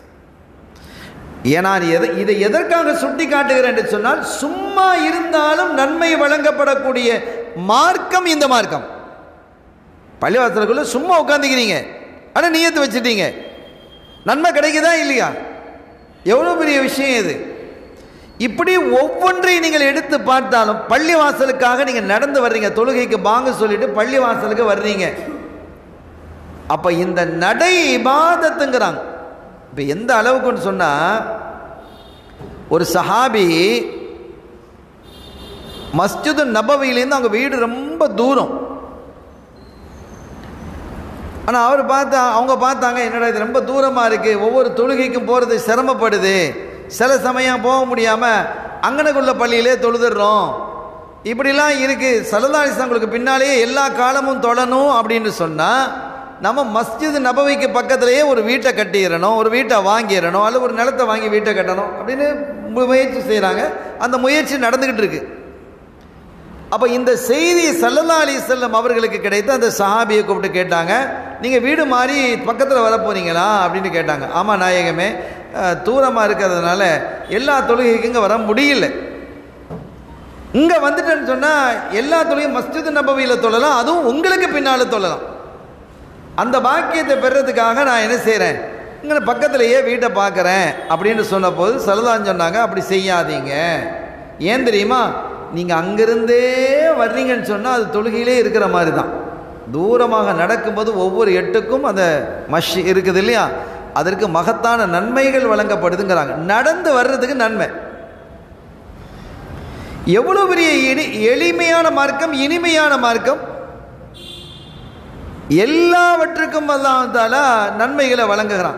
ஏன்னா எதை இதை எதற்காக சுட்டி காட்டுகிறேன் என்று சொன்னால், சும்மா இருந்தாலும் நன்மை வழங்கப்படக்கூடிய மார்க்கம் இந்த மார்க்கம். பள்ளிவாசலுக்குள்ள சும்மா உட்காந்துக்கிறீங்க, ஆனால் நியத்து வச்சுட்டீங்க, நன்மை கிடைக்குதா இல்லையா? எவ்வளோ பெரிய விஷயம் இது. இப்படி ஒவ்வொன்றையும் நீங்கள் எடுத்து பார்த்தாலும், பள்ளி வாசலுக்காக நீங்கள் நடந்து வர்றீங்க, தொழுகைக்கு பாங்க சொல்லிட்டு பள்ளி வாசலுக்கு வர்றீங்க. அப்போ இந்த நடை இபாதத்துங்கிறாங்க. இப்போ எந்த அளவுக்குன்னு சொன்னால், ஒரு சஹாபி மஸ்ஜிது நபவியிலேருந்து அவங்க வீடு ரொம்ப தூரம். ஆனால் அவர் பார்த்தா அவங்க பார்த்தாங்க, என்னடா இது ரொம்ப தூரமாக இருக்குது, ஒவ்வொரு தொழுகைக்கும் போகிறது சிரமப்படுது, சில சமயம் போக முடியாமல் அங்கனக்குள்ள பள்ளியிலே தொழுதுடுறோம், இப்படிலாம் இருக்குது, ஸல்லல்லாஹு அலைஹி வஸல்லம் உங்களுக்கு பின்னாலேயே எல்லா காலமும் தொழணும் அப்படின்னு சொன்னால் நம்ம மஸ்ஜித் நபவிக்கு பக்கத்திலேயே ஒரு வீட்டை கட்டிடணும், ஒரு வீட்டை வாங்கிடணும், அல்லது ஒரு நிலத்தை வாங்கி வீட்டை கட்டணும் அப்படின்னு முயற்சி செய்கிறாங்க. அந்த முயற்சி நடந்துக்கிட்டு இருக்கு. அப்போ இந்த செய்தி ஸல்லல்லாஹு அலைஹி வஸல்லம் அவர்களுக்கு கிடைத்து அந்த சஹாபியை கூப்பிட்டு கேட்டாங்க, நீங்கள் வீடு மாறி பக்கத்தில் வர போகிறீங்களா அப்படின்னு கேட்டாங்க. ஆமாம் நாயகமே, தூரமாக இருக்கிறதுனால எல்லா தொழுகைக்கும் இங்கே வர முடியல, இங்கே வந்துட்டேன்னு சொன்னால் எல்லா தொழுகையும் மஸ்ஜித் நபவியில் தொழலாம், அதுவும் உங்களுக்கு பின்னால் தொழலாம். அந்த பாக்கியத்தை பெறதுக்காக நான் என்ன செய்கிறேன், இங்கே பக்கத்திலேயே வீட்டை பார்க்குறேன் அப்படின்னு சொன்ன போது ஸல்லல்லாஹு சொன்னாங்க, அப்படி செய்யாதீங்க. ஏன் தெரியுமா, நீங்கள் அங்கிருந்தே வர்றீங்கன்னு சொன்னால் அது தொழுகையிலே இருக்கிற மாதிரி தான். தூரமாக நடக்கும்போது ஒவ்வொரு எட்டுக்கும் அந்த மஷ் இருக்குது இல்லையா, அதற்கு மகத்தான நன்மைகள் வழங்கப்படுதுங்கிறாங்க. நடந்து வர்றதுக்கு நன்மை. எவ்வளோ பெரிய இனி எளிமையான மார்க்கம், இனிமையான மார்க்கம், எல்லாவற்றுக்கும் அல்லாஹ் தஆலா நன்மைகளை வழங்குகிறான்.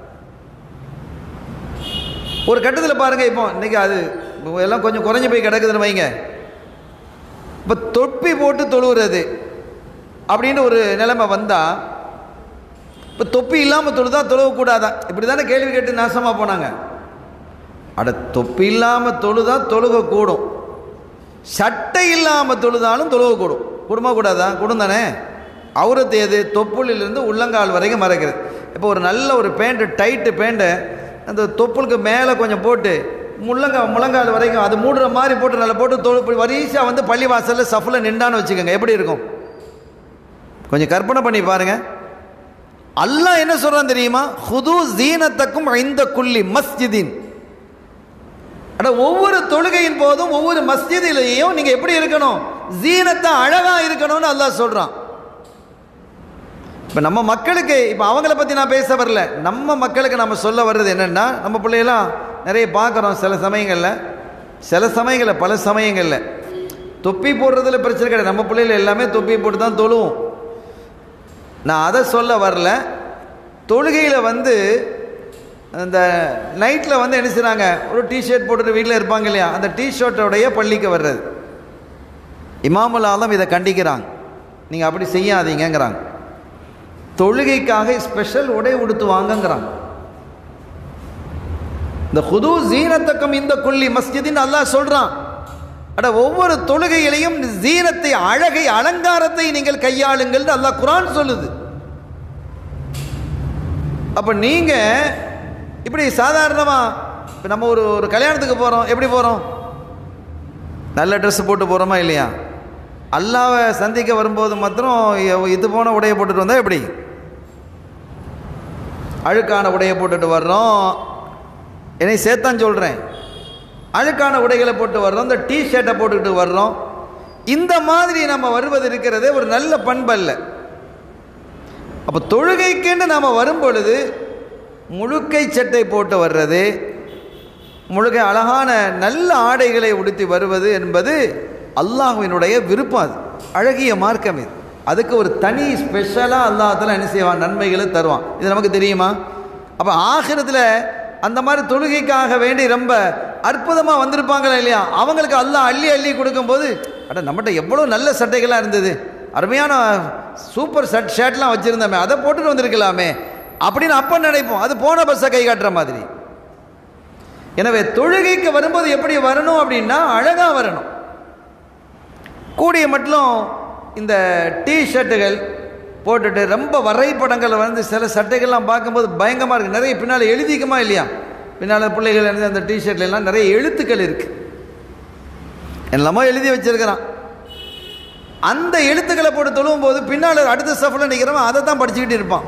ஒரு கட்டத்தில் பாருங்க, இப்போ இன்னைக்கு அது எல்லாம் கொஞ்சம் குறைஞ்சி போய் கிடக்குதுன்னு வைங்க, இப்போ தொப்பி போட்டு தொழுகிறது அப்படின்னு ஒரு நிலைமை வந்தால், இப்போ தொப்பி இல்லாமல் தொழுதா தொழுவக்கூடாதான், இப்படி தானே கேள்வி கேட்டு நாசமாக போனாங்க. அட தொப்பி இல்லாமல் தொழுதா தொழுக கூடும், சட்டை இல்லாமல் தொழுதாலும் தொழுக கூடும். கூடுமா கூடாதா? கூடும் தானே. அவுரத்து எது? தொப்புளிலிருந்து உள்ளங்கால் வரைக்கும் மறைக்கிறது. இப்போ ஒரு நல்ல ஒரு பேண்ட்டு, டைட்டு பேண்ட்டை அந்த தொப்புளுக்கு மேலே கொஞ்சம் போட்டு முள்ளங்கா முழங்கால் வரைக்கும் அது மூடுற மாதிரி போட்டு நல்லா போட்டு தொழு வரிசையாக வந்து பள்ளி வாசலில் சஃபில் நின்றான்னு வச்சுக்கோங்க, எப்படி இருக்கும்? கொஞ்சம் கற்பனை பண்ணி பாருங்க. அல்லாஹ் என்ன சொல்கிறான் தெரியுமா? ஹுது ஜீனத்தக்கும் இந்த குல்லி மஸ்ஜிதின். அட ஒவ்வொரு தொழுகையின் போதும் ஒவ்வொரு மஸ்ஜிதிலையும் நீங்கள் எப்படி இருக்கணும்? ஜீனத்தை அழகாக இருக்கணும்னு அல்லாஹ் சொல்கிறான். இப்போ நம்ம மக்களுக்கு, இப்போ அவங்கள பற்றி நான் பேச வரல, நம்ம மக்களுக்கு நம்ம சொல்ல வர்றது என்னென்னா, நம்ம பிள்ளையெல்லாம் நிறைய பார்க்குறோம், சில சமயங்களில் சில சமயங்களில் பல சமயங்களில் தொப்பி போடுறதுல பிரச்சனை கிடையாது, நம்ம பிள்ளைகள் எல்லாமே தொப்பி போட்டு தான் தொழுவோம். நான் அதை சொல்ல வரல. தொழுகையில் வந்து அந்த நைட்டில் வந்து என்ன செய்கிறாங்க, ஒரு டிஷர்ட் போட்டுட்டு வீட்டில் இருப்பாங்க இல்லையா, அந்த டிஷர்ட்டோடைய பள்ளிக்கு வர்றது. இமாமுல் ஆலம் இதை கண்டிக்கிறாங்க, நீங்கள் அப்படி செய்யாதீங்கிறாங்க. தொழுகைக்காக ஸ்பெஷல் உடை உடுத்து வாங்கங்கிறாங்க. இந்த ஹுது ஜீனத்தக்கும் இந்த குல்லி மஸ்ஜிதின் அல்லாஹ் சொல்றான். அட ஒவ்வொரு தொழுகையிலையும் ஜீனத்தை, அழகை, அலங்காரத்தை நீங்கள் கையாளுங்கள் அல்லாஹ் குர்ஆன் சொல்லுது. அப்ப நீங்க இப்படி சாதாரணமா நம்ம ஒரு ஒரு கல்யாணத்துக்கு போறோம், எப்படி போறோம்? நல்ல ட்ரெஸ் போட்டு போறோமா இல்லையா? அல்லாஹ்வை சந்திக்க வரும்போது மாத்திரம் இது போன உடையை போட்டுட்டு வந்தா எப்படி? அழுக்கான உடையை போட்டுட்டு வர்றோம். என்னை சேர்த்தான் சொல்கிறேன், அழுக்கான உடைகளை போட்டு வர்றோம், இந்த டிஷர்ட்டை போட்டுக்கிட்டு வர்றோம். இந்த மாதிரி நம்ம வருவது இருக்கிறதே ஒரு நல்ல பண்பல்ல. அப்போ தொழுகைக்கென்று நாம் வரும் பொழுது முழுக்கை சட்டை போட்டு வர்றது, முழுக்க அழகான நல்ல ஆடைகளை உடுத்தி வருவது என்பது அல்லாஹ்வினுடைய விருப்பம். அது அழகிய மார்க்கம். இது அதுக்கு ஒரு தனி ஸ்பெஷலாக அல்லாஹ்தால என்ன செய்வான், நன்மைகளை தருவான். இது நமக்கு தெரியுமா? அப்போ ஆகிரத்தில் அந்த மாதிரி தொழுகைக்காக வேண்டி ரொம்ப அற்புதமாக வந்திருப்பாங்களா இல்லையா, அவங்களுக்கு அல்லாஹ் அள்ளி அள்ளி கொடுக்கும்போது, அட நம்மகிட்ட எவ்வளோ நல்ல சட்டைகள்லாம் இருந்தது, அருமையான சூப்பர் ஷர்ட் ஷர்ட்லாம் வச்சுருந்தோமே, அதை போட்டுட்டு வந்திருக்கலாமே அப்படின்னு அப்போ நினைப்போம். அது போன பஸ்ஸை கை காட்டுற மாதிரி. எனவே தொழுகைக்கு வரும்போது எப்படி வரணும் அப்படின்னா அழகாக வரணும். கூடிய மட்டும் இந்த டிஷர்ட்டுகள் போட்டுட்டு ரொம்ப வரைபடங்கள் வந்து சில சட்டைகள்லாம் பார்க்கும்போது பயங்கரமாக இருக்குது. நிறைய பின்னால் எழுதிக்குமா இல்லையா, பின்னால் பிள்ளைகள் இருந்து அந்த டிஷர்ட்லாம் நிறைய எழுத்துக்கள் இருக்குது, எல்லாமோ எழுதி வச்சிருக்கிறான். அந்த எழுத்துக்களை போட்டு தொழுவும் போது பின்னால் அடுத்த சஃபில் நிற்கிறவன் அதை தான் படிச்சுக்கிட்டு இருப்பான்.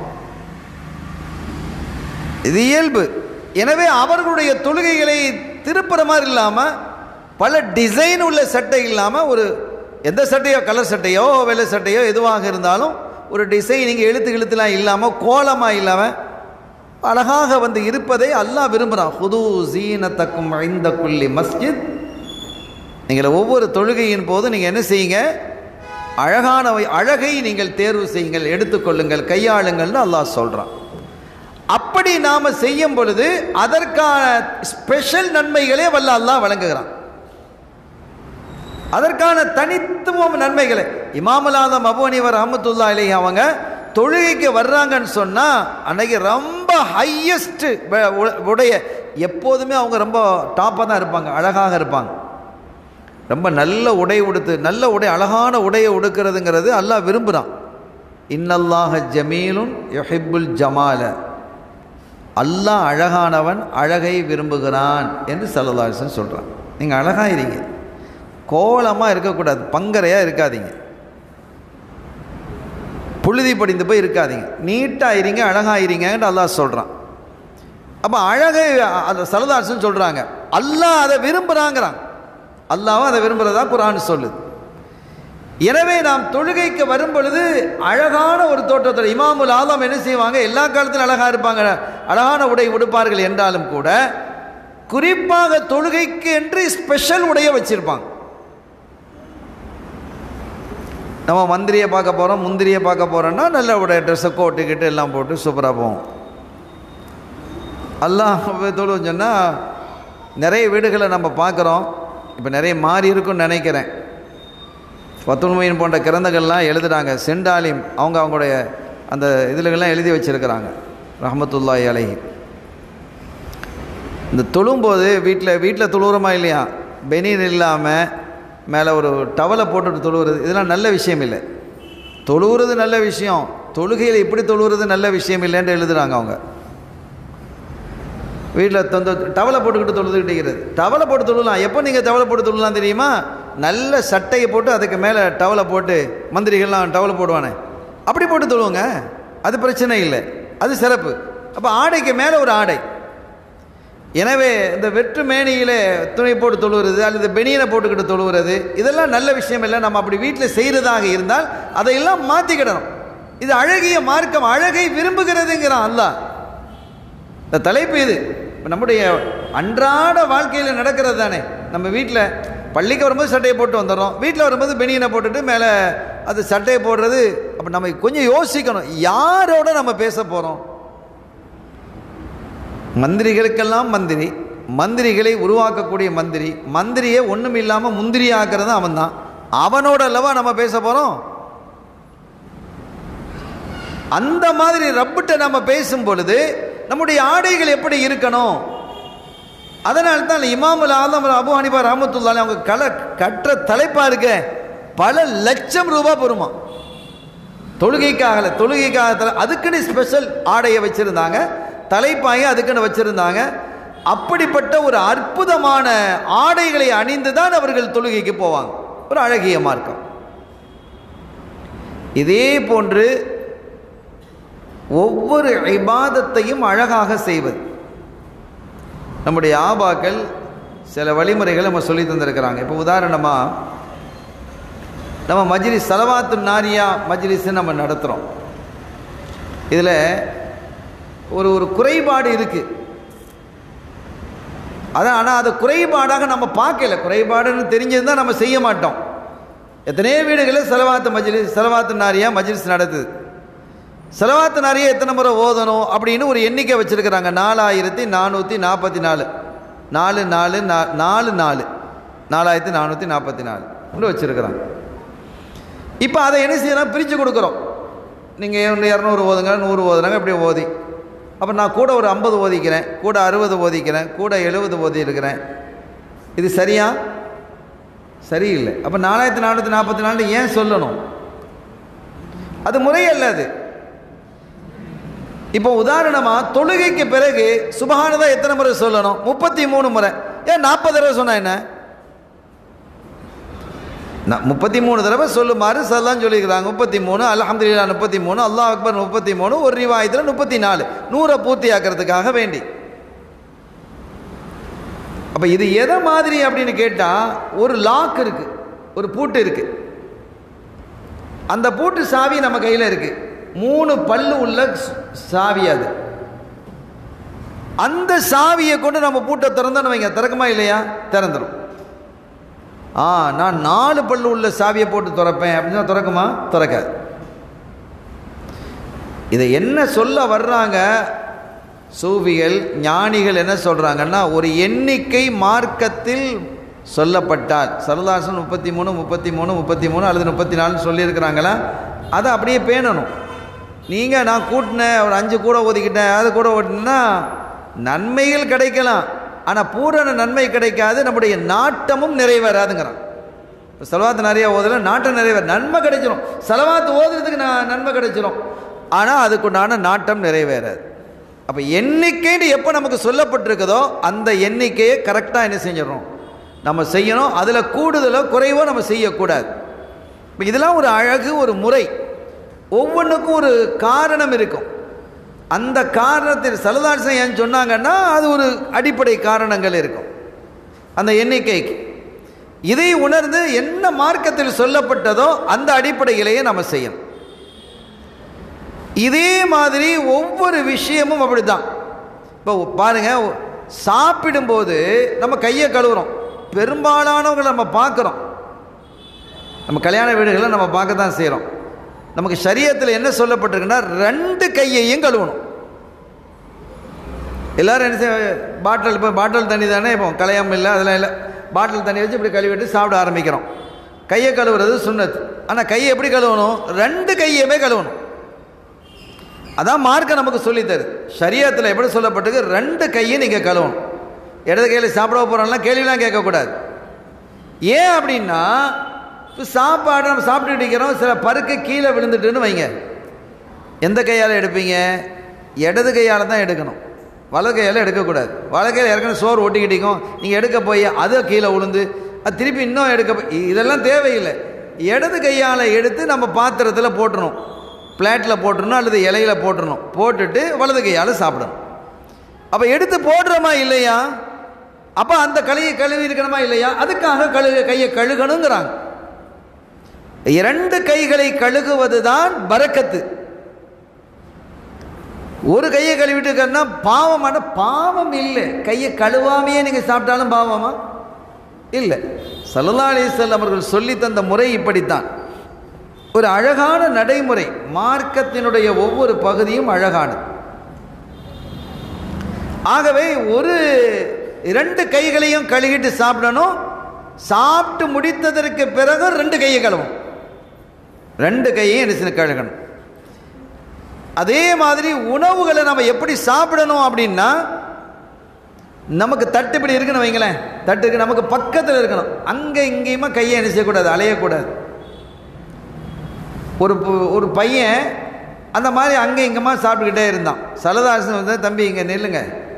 இது இயல்பு. எனவே அவர்களுடைய தொழுகைகளை திருப்புற மாதிரி இல்லாமல், பல டிசைன் உள்ள சட்டை இல்லாமல், ஒரு எந்த சட்டையோ, கலர் சட்டையோ வெள்ளை சட்டையோ எதுவாக இருந்தாலும் ஒரு டிசைனிங் எழுத்து எழுத்துலாம் இல்லாமல், கோலமாக இல்லாமல் அழகாக வந்து இருப்பதை அல்லாஹ் விரும்புகிறான். ஹுது ஜீனத்தக்கும் இந்த குல்லி மஸ்ஜித். நீங்கள் ஒவ்வொரு தொழுகையின் போது நீங்கள் என்ன செய்யுங்க, அழகானவை அழகை நீங்கள் தேர்வு செய்யுங்கள், எடுத்துக்கொள்ளுங்கள், கையாளுங்கள்னு அல்லாஹ் சொல்கிறான். அப்படி நாம் செய்யும் பொழுது அதற்கான ஸ்பெஷல் நன்மைகளே வல்ல அல்லாஹ் வழங்குகிறான். அதற்கான தனித்துவம் நன்மைகளை இமாமுல் ஆதம் அபூ ஹனீஃபா ரஹ்மத்துல்லாஹி அலைஹி அவங்க தொழுகைக்கு வர்றாங்கன்னு சொன்னால் அன்னைக்கு ரொம்ப ஹையஸ்ட் உடைய, எப்போதுமே அவங்க ரொம்ப டாப்பாக தான் இருப்பாங்க, அழகாக இருப்பாங்க. ரொம்ப நல்ல உடை உடுத்து, நல்ல உடை, அழகான உடையை உடுக்கிறதுங்கிறது அல்லாஹ் விரும்புகிறான். இன்னல்லாஹ ஜமீலுன் யுஹிப்புல் ஜமால, அல்லாஹ் அழகானவன், அழகை விரும்புகிறான் என்று ஸல்லல்லாஹு அலைஹி வஸல்லம் சொல்கிறான். நீங்கள் அழகாக இருங்க, கோலமாக இருக்கக்கூடாது, பங்கரையாக இருக்காதீங்க, புழுதி படிந்து போய் இருக்காதீங்க, நீட்டாக இருங்க, அழகாக இருங்கன்னு அல்லாஹ் சொல்கிறான். அப்போ அழகை அந்த ஸல்லல்லாஹு அலைஹி வஸல்லம் சொல்கிறாங்க, அல்லாஹ் அதை விரும்புகிறாங்கிறான். அல்லாஹ்வும் அதை விரும்புகிறதா குர்ஆன் சொல்லுது. எனவே நாம் தொழுகைக்கு வரும் பொழுது அழகான ஒரு தோற்றத்தோட, இமாமுல் ஆலம் என்ன செய்வாங்க, எல்லா காலத்திலும் அழகாக இருப்பாங்க, அழகான உடை உடுப்பார்கள் என்றாலும் கூட குறிப்பாக தொழுகைக்கு என்று ஸ்பெஷல் உடையை வச்சிருப்பாங்க. நம்ம மந்திரியை பார்க்க போகிறோம், முந்திரியை பார்க்க போகிறோன்னா நல்ல உடைய ட்ரெஸ்ஸை கோட்டுக்கிட்டு எல்லாம் போட்டு சூப்பராக போவோம். அல்லாஹ் தொழுன்னு சொன்னால் நிறைய வீடுகளை நம்ம பார்க்குறோம், இப்போ நிறைய மாறி இருக்குன்னு நினைக்கிறேன். ஃபத்துல் முயின் போன்ற கிரந்தங்கள்லாம் எழுதுகிறாங்க, செண்டாலிம் அவங்க அவங்களுடைய அந்த இதிலெல்லாம் எழுதி வச்சுருக்கிறாங்க ரஹ்மத்துல்லாஹி அலைஹி. இந்த தொழும்போது வீட்டில் வீட்டில் தொழுகிறோமா இல்லையா, பெனின் இல்லாமல் மேலே ஒரு டவலை போட்டுட்டு தொழுகிறது, இதெல்லாம் நல்ல விஷயம் இல்லை. தொழுகிறது நல்ல விஷயம், தொழுகையில் இப்படி தொழுகிறது நல்ல விஷயம் இல்லைன்னு எழுதுகிறாங்க அவங்க. வீட்டில் தொந்த டவலை போட்டுக்கிட்டு தொழுதுகிட்டேங்கிறது, டவலை போட்டு தொழுலாம். எப்போ நீங்கள் டவலை போட்டு தொழுலாம் தெரியுமா, நல்ல சட்டையை போட்டு அதுக்கு மேலே டவலை போட்டு, மந்திரிகள்லாம் டவலை போடுவானே அப்படி போட்டு தொழுவுங்க, அது பிரச்சனை இல்லை, அது சிறப்பு. அப்போ ஆடைக்கு மேலே ஒரு ஆடை. எனவே இந்த வெற்று மேனியில் துணி போட்டு தொழுகிறது அல்லது பெனியனை போட்டுக்கிட்டு தொழுகிறது இதெல்லாம் நல்ல விஷயம் இல்லை. நம்ம அப்படி வீட்டில் செய்கிறதாக இருந்தால் அதையெல்லாம் மாற்றிக்கிடணும். இது அழகிய மார்க்கம், அழகை விரும்புகிறதுங்கிறான் அல்லாஹ். இந்த தலைப்பு இது நம்முடைய அன்றாட வாழ்க்கையில் நடக்கிறது தானே. நம்ம வீட்டில் பள்ளிக்கு வரும்போது சட்டையை போட்டு வந்துடுறோம், வீட்டில் வரும்போது பெனியனை போட்டுட்டு மேலே அது சட்டையை போடுறது. அப்போ நம்ம கொஞ்சம் யோசிக்கணும், யாரோட நம்ம பேச போகிறோம். மந்திரிகளுக்கெல்லாம் மந்திரி, மந்திரிகளை உருவாக்கக்கூடிய மந்திரி, மந்திரியை ஒன்றும் இல்லாமல் முந்திரி ஆக்கிறது அவன் தான், அவனோட அல்லவா நம்ம பேச போகிறோம். அந்த மாதிரி ரப்பிட்ட நம்ம பேசும் பொழுது நம்முடைய ஆடைகள் எப்படி இருக்கணும். அதனால தான் இமாமுல் ஆலம் அபூ ஹனீஃபா ரஹ்மத்துல்லாஹி அவங்க கல கற்ற தலைப்பாக இருக்க பல லட்சம் ரூபாய் பெறுமா. தொழுகைக்காக தொழுகைக்காக அதுக்குன்னு ஸ்பெஷல் ஆடையை வச்சுருந்தாங்க, தலைப்பாயை அதுக்குன்னு வச்சுருந்தாங்க. அப்படிப்பட்ட ஒரு அற்புதமான ஆடைகளை அணிந்து தான் அவர்கள் தொழுகைக்கு போவாங்க. ஒரு அழகிய மார்க்கம். இதே போன்று ஒவ்வொரு இபாதத்தையும் அழகாக செய்வது. நம்முடைய ஆபாக்கள் சில வழிமுறைகளை நம்ம சொல்லி தந்திருக்கிறாங்க. இப்போ உதாரணமாக நம்ம மஜ்லிஸ் ஸலவாத்து நாரியா மஜ்லிஸ் நம்ம நடத்துகிறோம். இதில் ஒரு ஒரு குறைபாடு இருக்குது. அதான், ஆனால் அதை குறைபாடாக நம்ம பார்க்கல. குறைபாடுன்னு தெரிஞ்சது தான் நம்ம செய்ய மாட்டோம். எத்தனையோ வீடுகளில் ஸலவாத்து மஜ்லிஸ் ஸலவாத்து நாரியா மஜ்லிஸ் நடத்துது. ஸலவாத்து நாரியா எத்தனை முறை ஓதணும் அப்படின்னு ஒரு எண்ணிக்கை வச்சுருக்கிறாங்க. நாலாயிரத்தி நானூற்றி நாற்பத்தி நாலு நாலு நாலு நாலு நாலு நாலாயிரத்தி நானூற்றி நாற்பத்தி நாலு இப்படி வச்சுருக்கிறாங்க. இப்போ அதை என்ன செய்யலாம், பிரித்து கொடுக்குறோம். நீங்கள் இரநூறு ஓதுங்க, நூறு ஓதுனாங்க, இப்படி ஓதி. அப்போ நான் கூட ஒரு ஐம்பது ஓதிக்கிறேன், கூட அறுபது ஓதிக்கிறேன், கூட எழுபது ஓதி இருக்கிறேன். இது சரியா? சரியில்லை. அப்போ நாலாயிரத்தி நானூற்றி நாற்பத்தி நாலு ஏன் சொல்லணும்? அது முறையல்ல. அது இப்போ உதாரணமாக தொழுகைக்கு பிறகு சுபஹானல்லாஹ் எத்தனை முறை சொல்லணும்? முப்பத்தி மூணு முறை. ஏன் நாற்பது தடவை சொன்னா என்ன? முப்பத்தி மூணு தடவை சொல்லுமாறு சல்லாம் சொல்லிக்கிறாங்க. முப்பத்தி மூணு அல்ஹம்துலில்லாஹ் முப்பத்தி மூணு அல்லாஹ் அக்பர் முப்பத்தி மூணு ஒரு ரிவாயத்தில் முப்பத்தி நாலு நூறை பூர்த்தி ஆக்கிறதுக்காக வேண்டி. அப்போ இது எதை மாதிரி அப்படின்னு கேட்டால் ஒரு லாக் இருக்குது, ஒரு பூட்டு இருக்குது. அந்த பூட்டு சாவி நம்ம கையில் இருக்குது. மூணு பல்லு உள்ள சாவி அது. அந்த சாவியை கொண்டு நம்ம பூட்டை திறந்தோன்னு வைங்க, திறக்குமா இல்லையா? திறந்துடும். ஆ நான் நாலு பல்லு உள்ள சாவியை போட்டு திறப்பேன் அப்படின்னா திறக்குமா? திறக்காது. இதை என்ன சொல்ல வர்றாங்க சூஃபிகள் ஞானிகள் என்ன சொல்கிறாங்கன்னா, ஒரு எண்ணிக்கை மார்க்கத்தில் சொல்லப்பட்டால் சரதாசன் முப்பத்தி மூணு முப்பத்தி மூணு முப்பத்தி மூணு அல்லது முப்பத்தி நாலுன்னு சொல்லியிருக்கிறாங்களா, அதை அப்படியே பேணணும். நீங்கள் நான் கூட்டினேன் ஒரு அஞ்சு கூட ஒதுக்கிட்டேன் அது கூட ஓட்டினா நன்மைகள் கிடைக்கலாம், ஆனால் பூரண நன்மை கிடைக்காது, நம்முடைய நாட்டமும் நிறைவேறாதுங்கிறான். இப்போ செலவாத்து நிறையா ஓதுல நாட்டம் நிறைவேற நன்மை கிடைச்சிடும், செலவாத்து ஓதுறதுக்கு நான் நன்மை கிடைச்சிடும், ஆனால் அதுக்குண்டான நாட்டம் நிறைவேறாது. அப்போ எண்ணிக்கைன்னு எப்போ நமக்கு சொல்லப்பட்டிருக்குதோ அந்த எண்ணிக்கையை கரெக்டாக என்ன செஞ்சிடணும் நம்ம செய்யணும். அதில் கூடுதலோ குறைவோ நம்ம செய்யக்கூடாது. இப்போ இதெல்லாம் ஒரு அழகு, ஒரு முறை. ஒவ்வொன்றுக்கும் ஒரு காரணம் இருக்கும். அந்த காரணத்தில் சலதாசன் ஏன் சொன்னாங்கன்னா அது ஒரு அடிப்படை காரணங்கள் இருக்கும் அந்த எண்ணிக்கைக்கு. இதை உணர்ந்து என்ன மார்க்கத்தில் சொல்லப்பட்டதோ அந்த அடிப்படையிலேயே நம்ம செய்யணும். இதே மாதிரி ஒவ்வொரு விஷயமும் அப்படிதான். இப்போ பாருங்க, சாப்பிடும்போது நம்ம கையை கழுவுறோம். பெரும்பாலானவங்களை நம்ம பார்க்குறோம், நம்ம கல்யாண வீடுகளை நம்ம பார்க்க தான் செய்கிறோம். நமக்கு ஷரியத்தில் என்ன சொல்லப்பட்டிருக்குன்னா ரெண்டு கையையும் கழுவணும். எல்லோரும் என்ன செய்ய, பாட்டில் இப்போ பாட்டில் தண்ணி தானே, இப்போ கலையாமல் இல்லை அதெல்லாம் இல்லை, பாட்டில் தண்ணி வச்சு இப்படி கழுவிட்டு சாப்பிட ஆரம்பிக்கிறோம். கையை கழுவுறது சுன்னத்து. ஆனால் கையை எப்படி கழுவணும்? ரெண்டு கையுமே கழுவணும். அதான் மார்க்க நமக்கு சொல்லித்தரு. ஷரியத்தில் எப்படி சொல்லப்பட்டிருக்கு, ரெண்டு கையை நீங்கள் கழுவணும். இடது கையில் சாப்பிட போகிறோம்லாம் கேள்விலாம் கேட்கக்கூடாது. ஏன் அப்படின்னா இப்போ சாப்பாடு நம்ம சாப்பிட்டு இருக்கிறோம், சில பருக்க கீழே விழுந்துட்டுன்னு வைங்க, எந்த கையால் எடுப்பீங்க? இடது கையால் தான் எடுக்கணும், வலது கையால் எடுக்கக்கூடாது. வலது கையில் ஏற்கனவே சோறு ஒட்டிக்கிட்டிக்கும், நீங்கள் எடுக்க போய் அதை கீழே விழுந்து அது திருப்பி இன்னும் எடுக்க போய் இதெல்லாம் தேவையில்லை. இடது கையால் எடுத்து நம்ம பாத்திரத்தில் போட்டுடணும், பிளேட்டில் போட்டுடணும் அல்லது இலையில் போட்டுடணும், போட்டுட்டு வலது கையால் சாப்பிடணும். அப்போ எடுத்து போடுறோமா இல்லையா? அப்போ அந்த கையை கழுவி இருக்கணுமா இல்லையா? அதுக்காக கழுகு கையை கழுகணுங்கிறாங்க. இரண்டு கைகளை கழுகுவது தான் பரக்கத்து. ஒரு கையை கழுவிட்டு இருக்கா பாவமான பாவம் இல்லை. கையை கழுவாமையே நீங்கள் சாப்பிட்டாலும் பாவமா இல்லை. ஸல்லல்லாஹு அலைஹி வஸல்லம் அவர்கள் சொல்லி தந்த முறை இப்படித்தான், ஒரு அழகான நடைமுறை. மார்க்கத்தினுடைய ஒவ்வொரு பகுதியும் அழகானது. ஆகவே ஒரு இரண்டு கைகளையும் கழுவிட்டு சாப்பிடணும். சாப்பிட்டு முடித்ததற்கு பிறகு ரெண்டு கையை கழுவும், ரெண்டு கையையும் என்ன கழுகணும். அதே மாதிரி உணவுகளை நம்ம எப்படி சாப்பிடணும் அப்படின்னா, நமக்கு தட்டு இப்படி இருக்குன்னு வைங்களேன், தட்டுக்கு நமக்கு பக்கத்தில் இருக்கணும், அங்கே இங்கேயுமா கையை என்ன செய்யக்கூடாது, அலையக்கூடாது. ஒரு ஒரு பையன் அந்த மாதிரி அங்கே இங்கேமா சாப்பிட்டுக்கிட்டே இருந்தான். சலதாசன் வந்து, தம்பி இங்கே நில்லுங்க,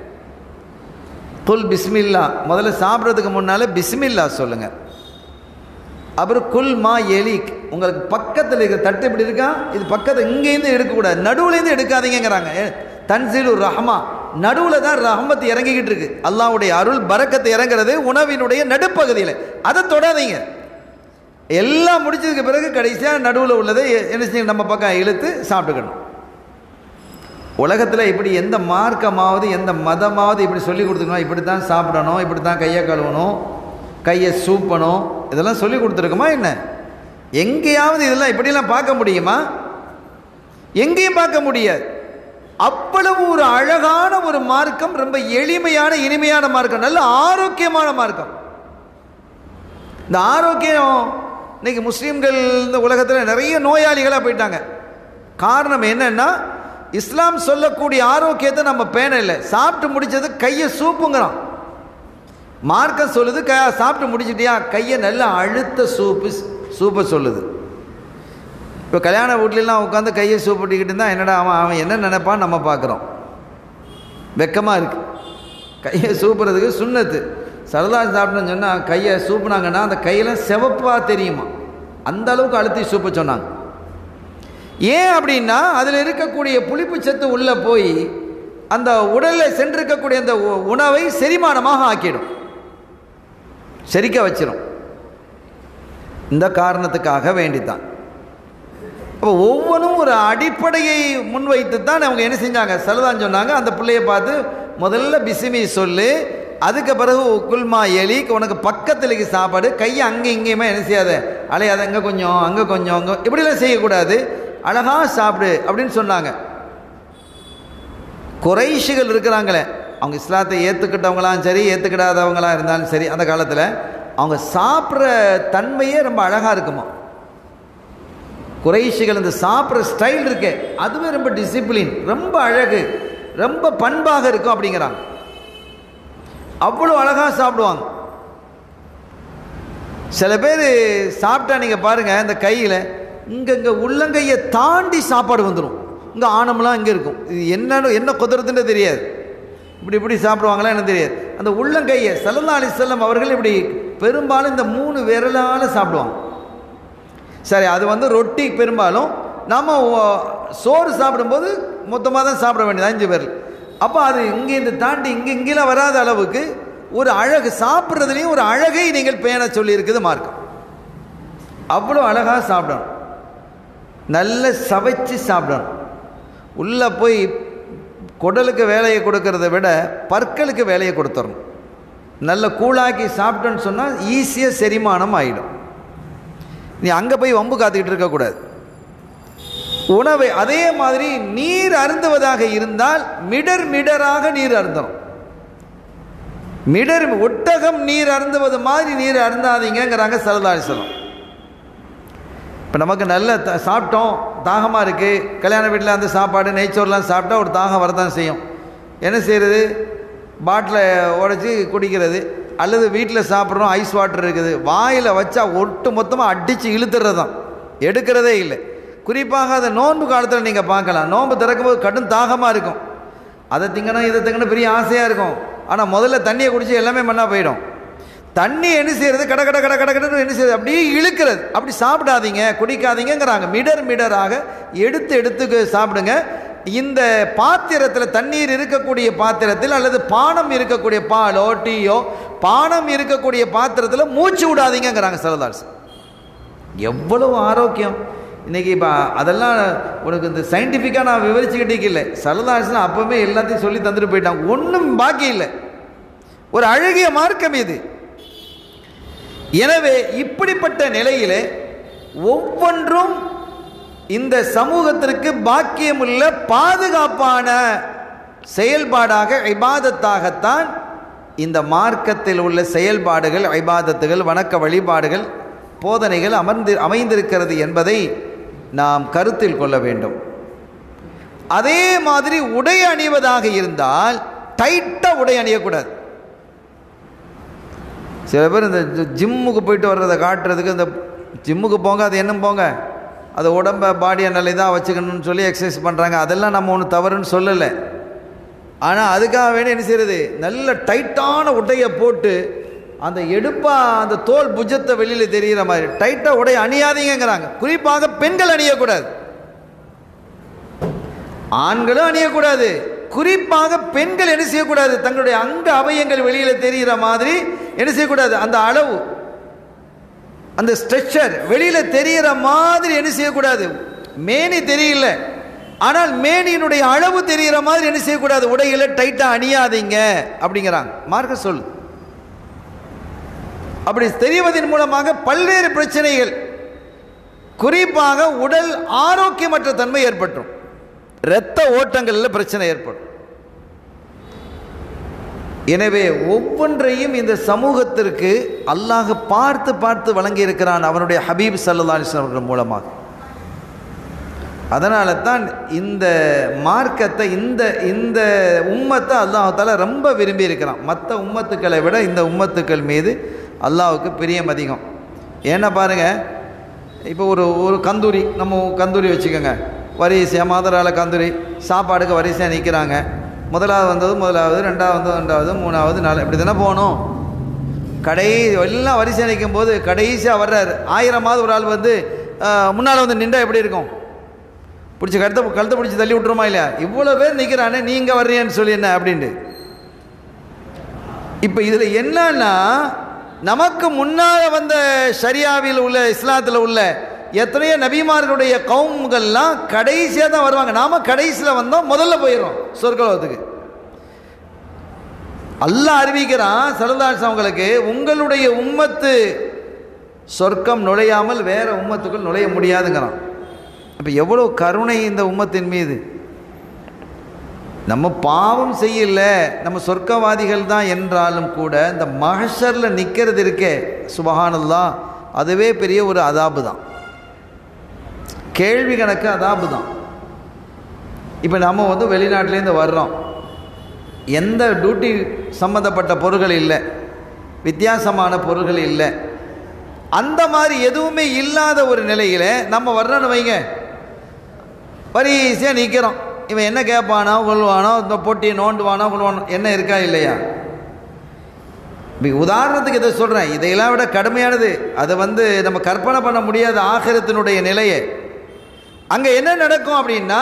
குல் பிஸ்மில்லா, முதல்ல சாப்பிட்றதுக்கு முன்னால் பிஸ்மில்லா சொல்லுங்கள். அப்புறம் குல் மா எலிக், உங்களுக்கு பக்கத்தில் இருக்கிற தட்டு இப்படி இருக்கா, இது பக்கத்தில் இங்கேருந்து எடுக்கக்கூடாது, நடுவுலேருந்து எடுக்காதீங்கிறாங்க. தன்சீலு ரஹ்மா, நடுவில் தான் ரஹ்மத் இறங்கிக்கிட்டு இருக்கு. அல்லாஹ்வுடைய அருள் பரக்கத்து இறங்குறது உணவினுடைய நடுப்பகுதியில், அதை தொடாதீங்க. எல்லாம் முடிச்சதுக்கு பிறகு கடைசியாக நடுவில் உள்ளதை என்ன செய்ய நம்ம பக்கம் இழுத்து சாப்பிட்டுக்கணும். உலகத்தில் இப்படி எந்த மார்க்கமாவது எந்த மதமாவது இப்படி சொல்லி கொடுத்துக்கணும், இப்படி தான் சாப்பிடணும், இப்படி தான் கையை கழுவணும், கையை சூப்பணும், இதெல்லாம் சொல்லி கொடுத்துருக்குமா என்ன? எங்கேயாவது இதெல்லாம் இப்படிலாம் பார்க்க முடியுமா? எங்கேயும் பார்க்க முடியாது. அவ்வளவு ஒரு அழகான ஒரு மார்க்கம், ரொம்ப எளிமையான இனிமையான மார்க்கம், நல்ல ஆரோக்கியமான மார்க்கம். இந்த ஆரோக்கியம் இன்னைக்கு முஸ்லீம்கள் இந்த உலகத்தில் நிறைய நோயாளிகளாக போயிட்டாங்க. காரணம் என்னன்னா, இஸ்லாம் சொல்லக்கூடிய ஆரோக்கியத்தை நம்ம பேண இல்லை. சாப்பிட்டு முடிச்சது கையை சூப்புங்கிறோம். மார்க்கம் சொல்லுது க சாப்பிட்டு முடிச்சிட்டியா கையை நல்லா அழுத்த சூப்பு சூப்பை சொல்லுது. இப்போ கல்யாண வீட்லாம் உட்காந்து கையை சூப்பிட்டிக்கிட்டு இருந்தால் என்னடா அவன் அவன் என்ன நினைப்பான்னு நம்ம பார்க்குறோம். வெக்கமாக இருக்குது. கையை சூப்புறதுக்கு சுன்னத்து. சரதாஜ் சாப்பிட்டுன்னு சொன்னால் கையை சூப்புனாங்கன்னா அந்த கையெல்லாம் செவப்பாக தெரியுமா, அந்த அளவுக்கு அழுத்தி சூப்ப சொன்னாங்க. ஏன் அப்படின்னா அதில் இருக்கக்கூடிய புளிப்பு சத்து உள்ளே போய் அந்த உடலில் சென்றிருக்கக்கூடிய அந்த உணவை செரிமானமாக ஆக்கிடும், செரிக்க வச்சிடும். இந்த காரணத்துக்காக வேண்டித்தான். அப்போ ஒவ்வொன்றும் ஒரு அடிப்படையை முன்வைத்து தான் அவங்க என்ன செஞ்சாங்க, சலதான் சொன்னாங்க. அந்த பிள்ளையை பார்த்து முதல்ல பிஸ்மி சொல்லு, அதுக்கு பிறகு குல்மா எலி உனக்கு பக்கத்துலேக்கு சாப்பாடு, கையை அங்கே இங்கேயுமே என்ன செய்யாத, அலையாத, அங்கே கொஞ்சம் அங்கே கொஞ்சம் அங்கே இப்படிலாம் செய்யக்கூடாது, அழகாக சாப்பிடு அப்படின்னு சொன்னாங்க. குறைஷிகள் இருக்கிறாங்களே, அவங்க இஸ்லாத்தை ஏற்றுக்கிட்டவங்களாம் சரி ஏற்றுக்கிடாதவங்களாம் இருந்தாலும் சரி, அந்த காலத்தில் அவங்க சாப்பிட்ற தன்மையே ரொம்ப அழகாக இருக்குமா. குறைஷிகள் இந்த சாப்பிட்ற ஸ்டைல் இருக்கே அதுவே ரொம்ப டிசிப்ளின், ரொம்ப அழகு, ரொம்ப பண்பாக இருக்கும் அப்படிங்கிறாங்க. அவ்வளோ அழகாக சாப்பிடுவாங்க. சில பேர் சாப்பிட்டா நீங்கள் பாருங்கள், இந்த கையில் இங்கே இங்கே உள்ளங்கையை தாண்டி சாப்பாடு வந்துடும், இங்கே ஆணம்லாம் இங்கே இருக்கும். இது என்னன்னு என்ன குதிரத்துன்னு தெரியாது, இப்படி இப்படி சாப்பிடுவாங்களா என்ன தெரியாது. அந்த உள்ளங்கையை ஸல்லல்லாஹு அலைஹி வஸல்லம் அவர்கள் இப்படி பெரும்பாலும் இந்த மூணு விரலால் சாப்பிடுவாங்க. சரி, அது வந்து ரொட்டி பெரும்பாலும் நம்ம சோறு சாப்பிடும்போது மொத்தமாக தான் சாப்பிட வேண்டியது அஞ்சு பேர். அப்போ அது இங்கேருந்து தாண்டி இங்கே இங்கெல்லாம் வராத அளவுக்கு ஒரு அழகு, சாப்பிட்றதுலேயும் ஒரு அழகை நீங்கள் பேண சொல்லியிருக்குது மார்க்கம். அவ்வளோ அழகாக சாப்பிடணும், நல்ல சவைச்சு சாப்பிடணும். உள்ளே போய் குடலுக்கு வேலையை கொடுக்கறத விட பற்களுக்கு வேலையை கொடுத்துடணும். நல்ல கூழாக்கி சாப்பிட்டோன்னு சொன்னால் ஈஸியாக செரிமானம் ஆகிடும். நீ அங்கே போய் வம்பு காத்துக்கிட்டு இருக்கக்கூடாது. உணவை அதே மாதிரி நீர் அருந்துவதாக இருந்தால் மிடர் மிடராக நீர் அருந்தணும். மிடர் ஒட்டகம் நீர் அருந்துவது மாதிரி நீர் அருந்தாதீங்கிறாங்க ஸல்லல்லாஹு அலைஹி வஸல்லம். இப்போ நமக்கு நல்ல த சாப்பிட்டோம், தாகமாக இருக்குது, கல்யாண வீட்டில் அந்த சாப்பாடு நெய்ச்சோர்லாம் சாப்பிட்டா ஒரு தாகம் வரதான் செய்யும். என்ன செய்கிறது, பாட்டிலை உடைச்சி குடிக்கிறது, அல்லது வீட்டில் சாப்பிட்றோம் ஐஸ் வாட்டர் இருக்குது, வாயில் வச்சா ஒட்டு மொத்தமாக அடித்து இழுத்துறது தான், எடுக்கிறதே இல்லை. குறிப்பாக அதை நோன்பு காலத்தில் நீங்கள் பார்க்கலாம், நோன்பு திறக்கும்போது கடும் தாகமாக இருக்கும், அதை திங்கணும் இதை திங்கணும் பெரிய ஆசையாக இருக்கும். ஆனால் முதல்ல தண்ணியை குடித்து எல்லாமே மண்ணாக போயிடும். தண்ணி என்ன செய்யறது, கட கட கட கட கடன்னு என்ன செய்யறது, அப்படியே இழுக்கிறது. அப்படி சாப்பிடாதீங்க, குடிக்காதீங்கிறாங்க. மிடர் மிடராக எடுத்து எடுத்து சாப்பிடுங்க. இந்த பாத்திரத்தில் தண்ணீர் இருக்கக்கூடிய பாத்திரத்தில் அல்லது பானம் இருக்கக்கூடிய பாலோ டீயோ பானம் இருக்கக்கூடிய பாத்திரத்தில் மூச்சு விடாதீங்கிறாங்க ஸல்லல்லாஹு அலைஹி வஸல்லம். எவ்வளவு ஆரோக்கியம் இன்றைக்கி. இப்போ அதெல்லாம் உனக்கு இந்த சயின்டிஃபிக்காக நான் விவரிச்சுக்கிட்டே இல்லை, ஸல்லல்லாஹு அலைஹி வஸல்லம் அப்போவே எல்லாத்தையும் சொல்லி தந்துட்டு போயிட்டாங்க, ஒன்றும் பாக்கி இல்லை. ஒரு அழகிய மார்க்கம் இது. எனவே இப்படிப்பட்ட நிலையிலே ஒவ்வொன்றும் இந்த சமூகத்திற்கு பாக்கியமுள்ள பாதுகாப்பான செயல்பாடாக இபாதத்தாகத்தான் இந்த மார்க்கத்தில் உள்ள செயல்பாடுகள், இபாதத்துகள், வணக்க வழிபாடுகள், போதனைகள் அமர்ந்து அமைந்திருக்கிறது என்பதை நாம் கருத்தில் கொள்ள வேண்டும். அதே மாதிரி உடை அணிவதாக இருந்தால் டைட்டாக உடை அணியக்கூடாது. சில பேர் இந்த ஜிம்முக்கு போயிட்டு வர்றதை காட்டுறதுக்கு, இந்த ஜிம்முக்கு போங்க அது என்ன போங்க, அது உடம்பை பாடியை நல்ல இதாக வச்சுக்கணும்னு சொல்லி எக்ஸசைஸ் பண்ணுறாங்க, அதெல்லாம் நம்ம ஒன்றும் தவறுன்னு சொல்லலை. ஆனால் அதுக்காக வேண்டி என்ன செய்கிறது, நல்ல டைட்டான உடையை போட்டு அந்த எடுப்பாக அந்த தோல் புஜத்தை வெளியில் தெரிகிற மாதிரி டைட்டாக உடை அணியாதீங்கிறாங்க. குறிப்பாக பெண்கள் அணியக்கூடாது, ஆண்களும் அணியக்கூடாது. குறிப்பாக பெண்கள் என்ன செய்யக்கூடாது, தங்களுடைய அங்க அவயங்கள் வெளியில் தெரிகிற மாதிரி என்ன செய்யக்கூடாது, அந்த அளவு அந்த ஸ்ட்ரெச்சர் வெளியில் தெரிகிற மாதிரி என்ன செய்யக்கூடாது. மேனி தெரியல, ஆனால் மேனியினுடைய அளவு தெரிகிற மாதிரி என்ன செய்யக்கூடாது, உடைகளை டைட்டாக அணியாதீங்க அப்படிங்கிறாங்க மார்க்க சொல்லு. அப்படி தெரிவதன் மூலமாக பல்வேறு பிரச்சனைகள், குறிப்பாக உடல் ஆரோக்கியமற்ற தன்மை ஏற்பட்டுரும், இரத்த ஓட்டங்களில் பிரச்சனை ஏற்படும். எனவே ஒவ்வொன்றையும் இந்த சமூகத்திற்கு அல்லாஹ் பார்த்து பார்த்து வழங்கி இருக்கிறான் அவனுடைய ஹபீப் ஸல்லல்லாஹு அலைஹி வஸல்லம் மூலமாக. அதனால தான் இந்த மார்க்கத்தை இந்த இந்த உம்மத்தை அல்லாஹ் தஆலா ரொம்ப விரும்பி இருக்கிறான். மற்ற உம்மத்துக்களை விட இந்த உம்மத்துக்கள் மீது அல்லாஹ்வுக்கு பிரியம் அதிகம். ஏன்னா பாருங்கள், இப்போ ஒரு ஒரு கந்தூரி, நம்ம கந்தூரி வச்சுக்கோங்க, வரிசையாக மதுரால கந்தூரி சாப்பாடுக்கு வரிசையாக நிற்கிறாங்க. முதலாவது வந்தது முதலாவது, ரெண்டாவது வந்தது ரெண்டாவது, மூணாவது நாலு, இப்படி தானே போகணும். கடை எல்லாம் வரிசையாக நிற்கும் போது கடைசியாக வர்றாரு, ஆயிரமாவது ஒரு ஆள் வந்து முன்னால் வந்து நின்றா எப்படி இருக்கும், பிடிச்சி கழுத்தை கழுத்தை பிடிச்சி தள்ளி விட்டுருமா இல்லையா, இவ்வளோ பேர் நிற்கிறானே நீங்கள் வர்றீன்னு சொல்லி என்ன அப்படின்ட்டு. இப்போ இதில் என்னன்னா, நமக்கு முன்னால் வந்த ஷரியாவில் உள்ள இஸ்லாத்தில் உள்ள எத்தனையோ நபிமார்களுடைய கவும்கள்லாம் கடைசியாக தான் வருவாங்க. நாம் கடைசியில் வந்தோம், முதல்ல போயிடுறோம் சொர்க்கலோகத்துக்கு. அல்லாஹ் அறிவிக்கிறான் ஸல்லல்லாஹு அலைஹி வஸல்லம் அவங்களுக்கு, உங்களுடைய உம்மத்து சொர்க்கம் நுழையாமல் வேற உம்மத்துக்குள் நுழைய முடியாதுங்கிறான். அப்போ எவ்வளோ கருணை இந்த உம்மத்தின் மீது. நம்ம பாவம் செய்யல, நம்ம சொர்க்கவாதிகள் தான் என்றாலும் கூட இந்த மஹ்ஷரில் நிற்கிறது இருக்கே சுபஹானல்லாஹ், அதுவே பெரிய ஒரு அதாபு தான், கேள்வி கணக்கு அதாபு தான். இப்போ நம்ம வந்து வெளிநாட்டிலேருந்து வர்றோம், எந்த டியூட்டி சம்மந்தப்பட்ட பொருட்கள் இல்லை, வித்தியாசமான பொருட்கள் இல்லை, அந்த மாதிரி எதுவுமே இல்லாத ஒரு நிலையில் நம்ம வர்றோன்னு வைங்க, வரிசையாக நிற்கிறோம். இவன் என்ன கேட்பானோ கொள்வானோ, இந்த போட்டியை நோண்டுவானோ கொள்வானோ, என்ன இருக்கா இல்லையா? இப்போ உதாரணத்துக்கு இதை சொல்கிறேன், இதையெல்லாம் விட கடுமையானது, அதை வந்து நம்ம கற்பனை பண்ண முடியாத ஆகிரத்தினுடைய நிலையை. அங்கே என்ன நடக்கும் அப்படின்னா,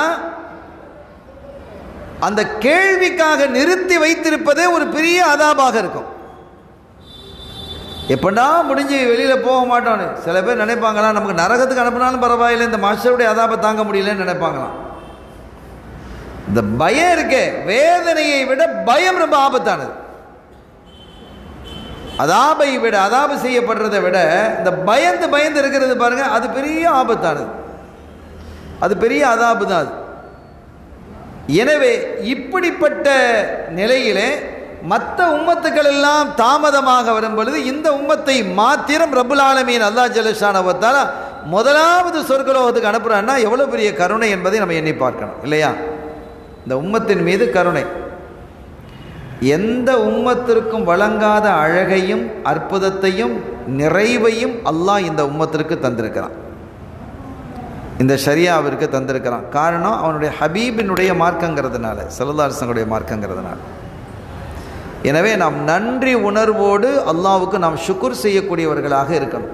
அந்த கேள்விக்காக நிறுத்தி வைத்திருப்பதே ஒரு பெரிய அதாபாக இருக்கும். எப்படா முடிஞ்சு வெளியில் போக மாட்டோன்னு சில பேர் நினைப்பாங்களாம், நமக்கு நரகத்துக்கு அனுப்பினாலும் பரவாயில்லை, இந்த மஹ்ஷருடைய அதாபை தாங்க முடியலன்னு நினைப்பாங்களாம். இந்த பயம் இருக்கே, வேதனையை விட பயம் ரொம்ப ஆபத்தானது. அதாபை விட, அதாபு செய்யப்படுறதை விட இந்த பயந்து பயந்து இருக்கிறது பாருங்க, அது பெரிய ஆபத்தானது, அது பெரிய அதாபு தான் அது. எனவே இப்படிப்பட்ட நிலையிலே மற்ற உம்மத்துக்கள் எல்லாம் தாமதமாக வரும் பொழுது இந்த உம்மத்தை மாத்திரம் ரப்புல் ஆலமீன் அல்லாஹ் ஜல்லஷானஹு வ தஆலா முதலாவது சொர்க்கலோகத்துக்கு அனுப்புறான்னா எவ்வளவு பெரிய கருணை என்பதை நம்ம எண்ணி பார்க்கணும் இல்லையா? இந்த உம்மத்தின் மீது கருணை எந்த உம்மத்திற்கும் வழங்காத அழகையும் அற்புதத்தையும் நிறைவையும் அல்லாஹ் இந்த உம்மத்திற்கு தந்திருக்கிறான், இந்த ஷரியாவிற்கு தந்திருக்கிறான். காரணம் அவனுடைய ஹபீபினுடைய மார்க்கங்கிறதுனால, ஸல்லல்லாஹு அலைஹி வஸல்லம் மார்க்கங்கிறதுனால. எனவே நாம் நன்றி உணர்வோடு அல்லாஹ்வுக்கு நாம் ஷுக்ர் செய்யக்கூடியவர்களாக இருக்கணும்.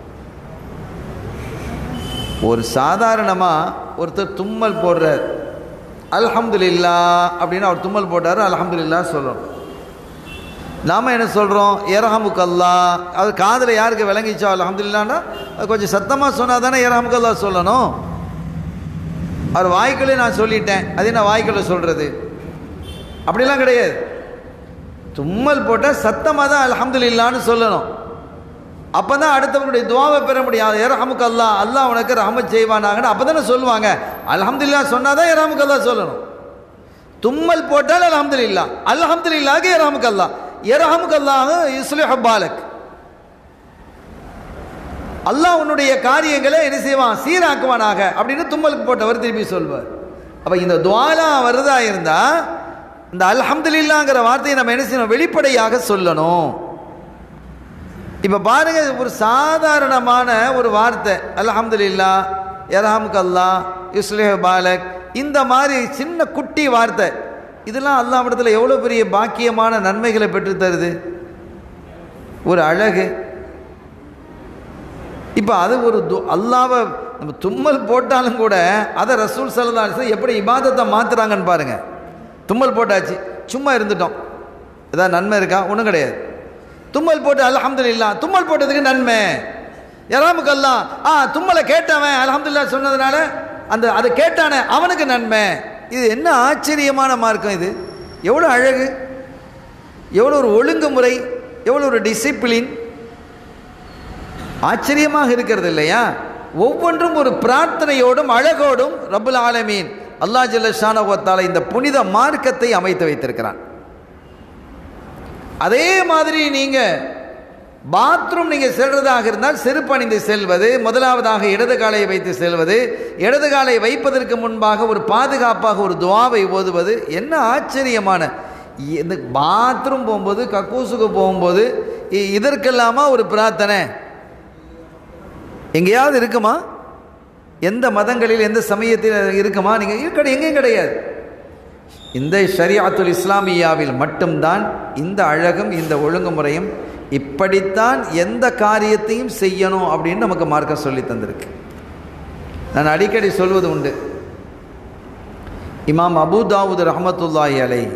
ஒரு சாதாரணமாக ஒருத்தர் தும்மல் போடுறார், அல்ஹம்துலில்லாஹ் அப்படின்னு அவர் தும்மல் போட்டார், அல்ஹம்துலில்லாஹ் சொல்லணும். நாம் என்ன சொல்கிறோம், யர்ஹமுக்கல்லாஹ். அது காதில் யாருக்கு விளங்கிச்சோ அல்ஹம்துலில்லாஹ்னா அது கொஞ்சம் சத்தமாக சொன்னால் தானே யர்ஹமுக்கல்லாஹ் சொல்லணும். அவர் வாய்க்குள்ளே நான் சொல்லிட்டேன், அது நான் வாய்க்குள்ளே சொல்கிறது அப்படிலாம் கிடையாது. தும்மல் போட்டால் சத்தமாக தான் அல்ஹம்துலில்லாஹ்னு சொல்லணும். அப்போ தான் அடுத்தவங்களுடைய துவாவை பெற முடியாது. யர்ஹமுக்கல்லாஹ், அல்லாஹ் உனக்கு ரஹமத் செய்வானாங்கன்னு அப்போ தானே சொல்லுவாங்க. அல்ஹம்துலில்லாஹ் சொன்னால் தான் யர்ஹமுக்கல்லாஹ் சொல்லணும். தும்மல் போட்டால் அல்ஹம்துலில்லாஹ், அல்ஹம்துலில்லாஹ்க்கு யர்ஹமுக்கல்லாஹ், யர்ஹமுக்கல்லாஹ் யுஸ்லிஹு பாலக். அல்லாஹ் உன்னுடைய காரியங்களை என்ன செய்வான், சீராக்குவானாக அப்படின்னு தும்மலுக்கு போட்டவர் திருப்பி சொல்வார். அப்போ இந்த துவாலாம் வருதா இருந்தால் இந்த அல்ஹம்துலில்லாஹ்ங்கிற வார்த்தையை நம்ம என்ன செய்யணும், வெளிப்படையாக சொல்லணும். இப்போ பாருங்க, ஒரு சாதாரணமான ஒரு வார்த்தை அல்ஹம்துலில்லாஹ், யர்ஹமுக்கல்லாஹ், யுஸ்லிஹு பாலக், இந்த மாதிரி சின்ன குட்டி வார்த்தை, இதெல்லாம் அல்லாஹ்விடத்தில் எவ்வளோ பெரிய பாக்கியமான நன்மைகளை பெற்று தருது, ஒரு அழகு. இப்போ அது ஒரு து அல்லாவை நம்ம தும்மல் போட்டாலும் கூட அதை ரசூல் ஸல்லல்லாஹு அலைஹி வஸல்லம் எப்படி இபாதத்தை மாற்றுறாங்கன்னு பாருங்கள். தும்மல் போட்டாச்சு, சும்மா இருந்துட்டோம், ஏதாவது நன்மை இருக்கா? ஒன்றும் கிடையாது. தும்மல் போட்டு அல்ஹம்துலில்லாஹ், தும்மல் போட்டதுக்கு நன்மை. யர்ஹமுக்கல்லாஹ், ஆ தும்மலை கேட்டவன் அல்ஹம்துலில்லாஹ் சொன்னதுனால அந்த அதை கேட்டானே அவனுக்கு நன்மை. இது என்ன ஆச்சரியமான மார்க்கம் இது! எவ்வளோ அழகு, எவ்வளோ ஒரு ஒழுங்குமுறை, எவ்வளோ ஒரு டிசிப்ளின், ஆச்சரியமாக இருக்கிறது இல்லையா? ஒவ்வொன்றும் ஒரு பிரார்த்தனையோடும் அழகோடும் ரப்புல் ஆலமீன் அல்லாஹ் ஜல்லஷானஹு வ தஆலா இந்த புனித மார்க்கத்தை அமைத்து வைத்திருக்கிறான். அதே மாதிரி நீங்கள் பாத்ரூம் நீங்கள் செல்வதாக இருந்தால் செருப்பு அணிந்து செல்வது, முதலாவதாக இடது காலை வைத்து செல்வது, இடது காலை வைப்பதற்கு முன்பாக ஒரு பாதுகாப்பாக ஒரு துவாவை ஓதுவது, என்ன ஆச்சரியமான! இந்த பாத்ரூம் போகும்போது, கக்கூசுக்கு போகும்போது இதற்கெல்லாமா ஒரு பிரார்த்தனை எங்கேயாவது இருக்குமா? எந்த மதங்களில் எந்த சமயத்தில் இருக்குமா? நீங்கள் இருக்க எங்கேயும் கிடையாது. இந்த ஷரியாத்துல் இஸ்லாமியாவில் மட்டும்தான் இந்த அழகும் இந்த ஒழுங்குமுறையும், இப்படித்தான் எந்த காரியத்தையும் செய்யணும் அப்படின்னு நமக்கு மார்க்கம் சொல்லி தந்திருக்கு. நான் அடிக்கடி சொல்வது உண்டு, இமாம் அபூ தாவூத் ரஹ்மத்துல்லாஹி அலைஹி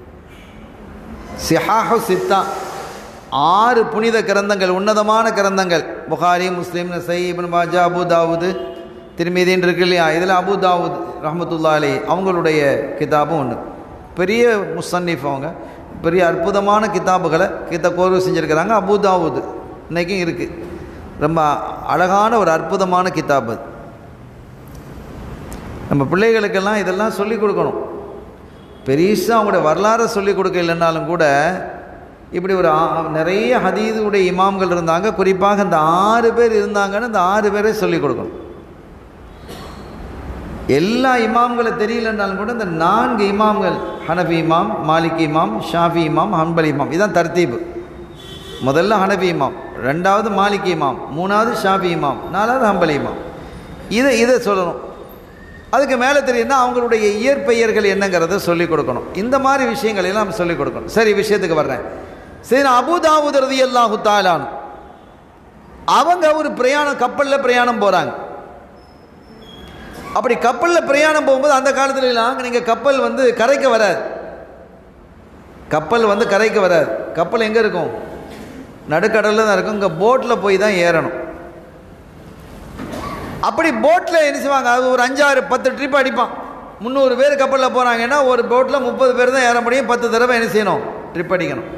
சிஹாஹு சித்தா, ஆறு புனித கிரந்தங்கள், உன்னதமான கிரந்தங்கள், Bukhari, Muslim, Nasai, Ibn Majah, Abu Dawud, திருமிதின்னு இருக்கு இல்லையா? இதில் அபூ தாவூத் ரஹ்மத்துல்லாஹி அலைஹி அவங்களுடைய கிதாபும் ஒன்று. பெரிய முஸன்னிஃப், அவங்க பெரிய அற்புதமான கிதாபுகளை கித்த கோர்வு செஞ்சுருக்கிறாங்க. அபூ தாவூத் இன்றைக்கும் இருக்குது. ரொம்ப அழகான ஒரு அற்புதமான கிதாப் அது. நம்ம பிள்ளைகளுக்கெல்லாம் இதெல்லாம் சொல்லிக் கொடுக்கணும். பெரிசாக அவங்களுடைய வரலாறை சொல்லிக் கொடுக்க இல்லைன்னாலும் கூட இப்படி ஒரு நிறைய ஹதீஸுடைய இமாம்கள் இருந்தாங்க. குறிப்பாக இந்த ஆறு பேர் இருந்தாங்கன்னு இந்த ஆறு பேரை சொல்லிக் கொடுக்கணும். எல்லா இமாம்களை தெரியலன்னாலும் கூட இந்த நான்கு இமாம்கள், ஹனஃபி இமாம், மாலிக் இமாம், ஷாஃபி இமாம், ஹம்பலி இமாம், இதுதான் தர்த்தீப். முதல்ல ஹனஃபி இமாம், ரெண்டாவது மாலிக் இமாம், மூணாவது ஷாஃபி இமாம், நாலாவது ஹம்பலி இமாம். இதை இதை சொல்லணும். அதுக்கு மேலே தெரியும்னா அவங்களுடைய இயற்பெயர்கள் என்னங்கிறத சொல்லிக் கொடுக்கணும். இந்த மாதிரி விஷயங்கள் எல்லாம் சொல்லிக் கொடுக்கணும். சரி, விஷயத்துக்கு வர்றேன். சரி, அபூ தாவூத் ரலியல்லாஹு தஆலா அவங்க ஒரு பிரயாணம், கப்பலில் பிரயாணம் போகிறாங்க. அப்படி கப்பலில் பிரயாணம் போகும்போது அந்த காலத்துலலாம் நீங்கள் கப்பல் வந்து கரைக்கு வராது. கப்பல் வந்து கரைக்கு வராது. கப்பல் எங்கே இருக்கும்? நடுக்கடலில் தான் இருக்கும். இங்கே போட்டில் போய் தான் ஏறணும். அப்படி போட்டில் என்ன செய்வாங்க? அது ஒரு அஞ்சாறு பத்து ட்ரிப் அடிப்பான். முந்நூறு பேர் கப்பலில் போகிறாங்கன்னா ஒரு போட்டில் முப்பது பேர் தான் ஏற முடியும். பத்து தடவை என்ன செய்யணும்? ட்ரிப் அடிக்கணும்.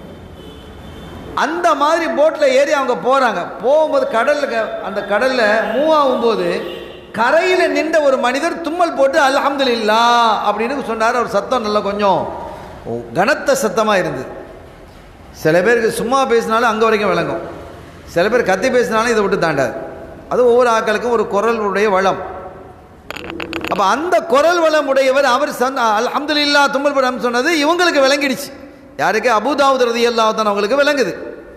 அந்த மாதிரி போட்டில் ஏறி அவங்க போகிறாங்க. போகும்போது கடலில், அந்த கடலில் மூவ் ஆகும்போது கரையில் நின்ற ஒரு மனிதர் தும்மல் போட்டு அல்ஹம்துலில்லாஹ் அப்படின்னு சொன்னார். ஒரு சத்தம் நல்லா கொஞ்சம் கனத்த சத்தமாக இருந்தது. சில பேருக்கு சும்மா பேசினாலும் அங்கே வரைக்கும் விளங்கும். சில பேர் கத்தி பேசினாலும் இதை விட்டு தாண்டாது. அது ஒவ்வொரு ஆக்களுக்கும் ஒரு குரலுடைய வளம். அப்போ அந்த குரல் வளம் உடையவர் அவர் சொன்ன அல்ஹம்துலில்லாஹ் தும்மல் போட்டு சொன்னது இவங்களுக்கு விளங்கிடுச்சு. யாருக்கு? அபூ தாவூத் ரலியல்லாஹு தஆலா அவங்களுக்கு விளங்குது.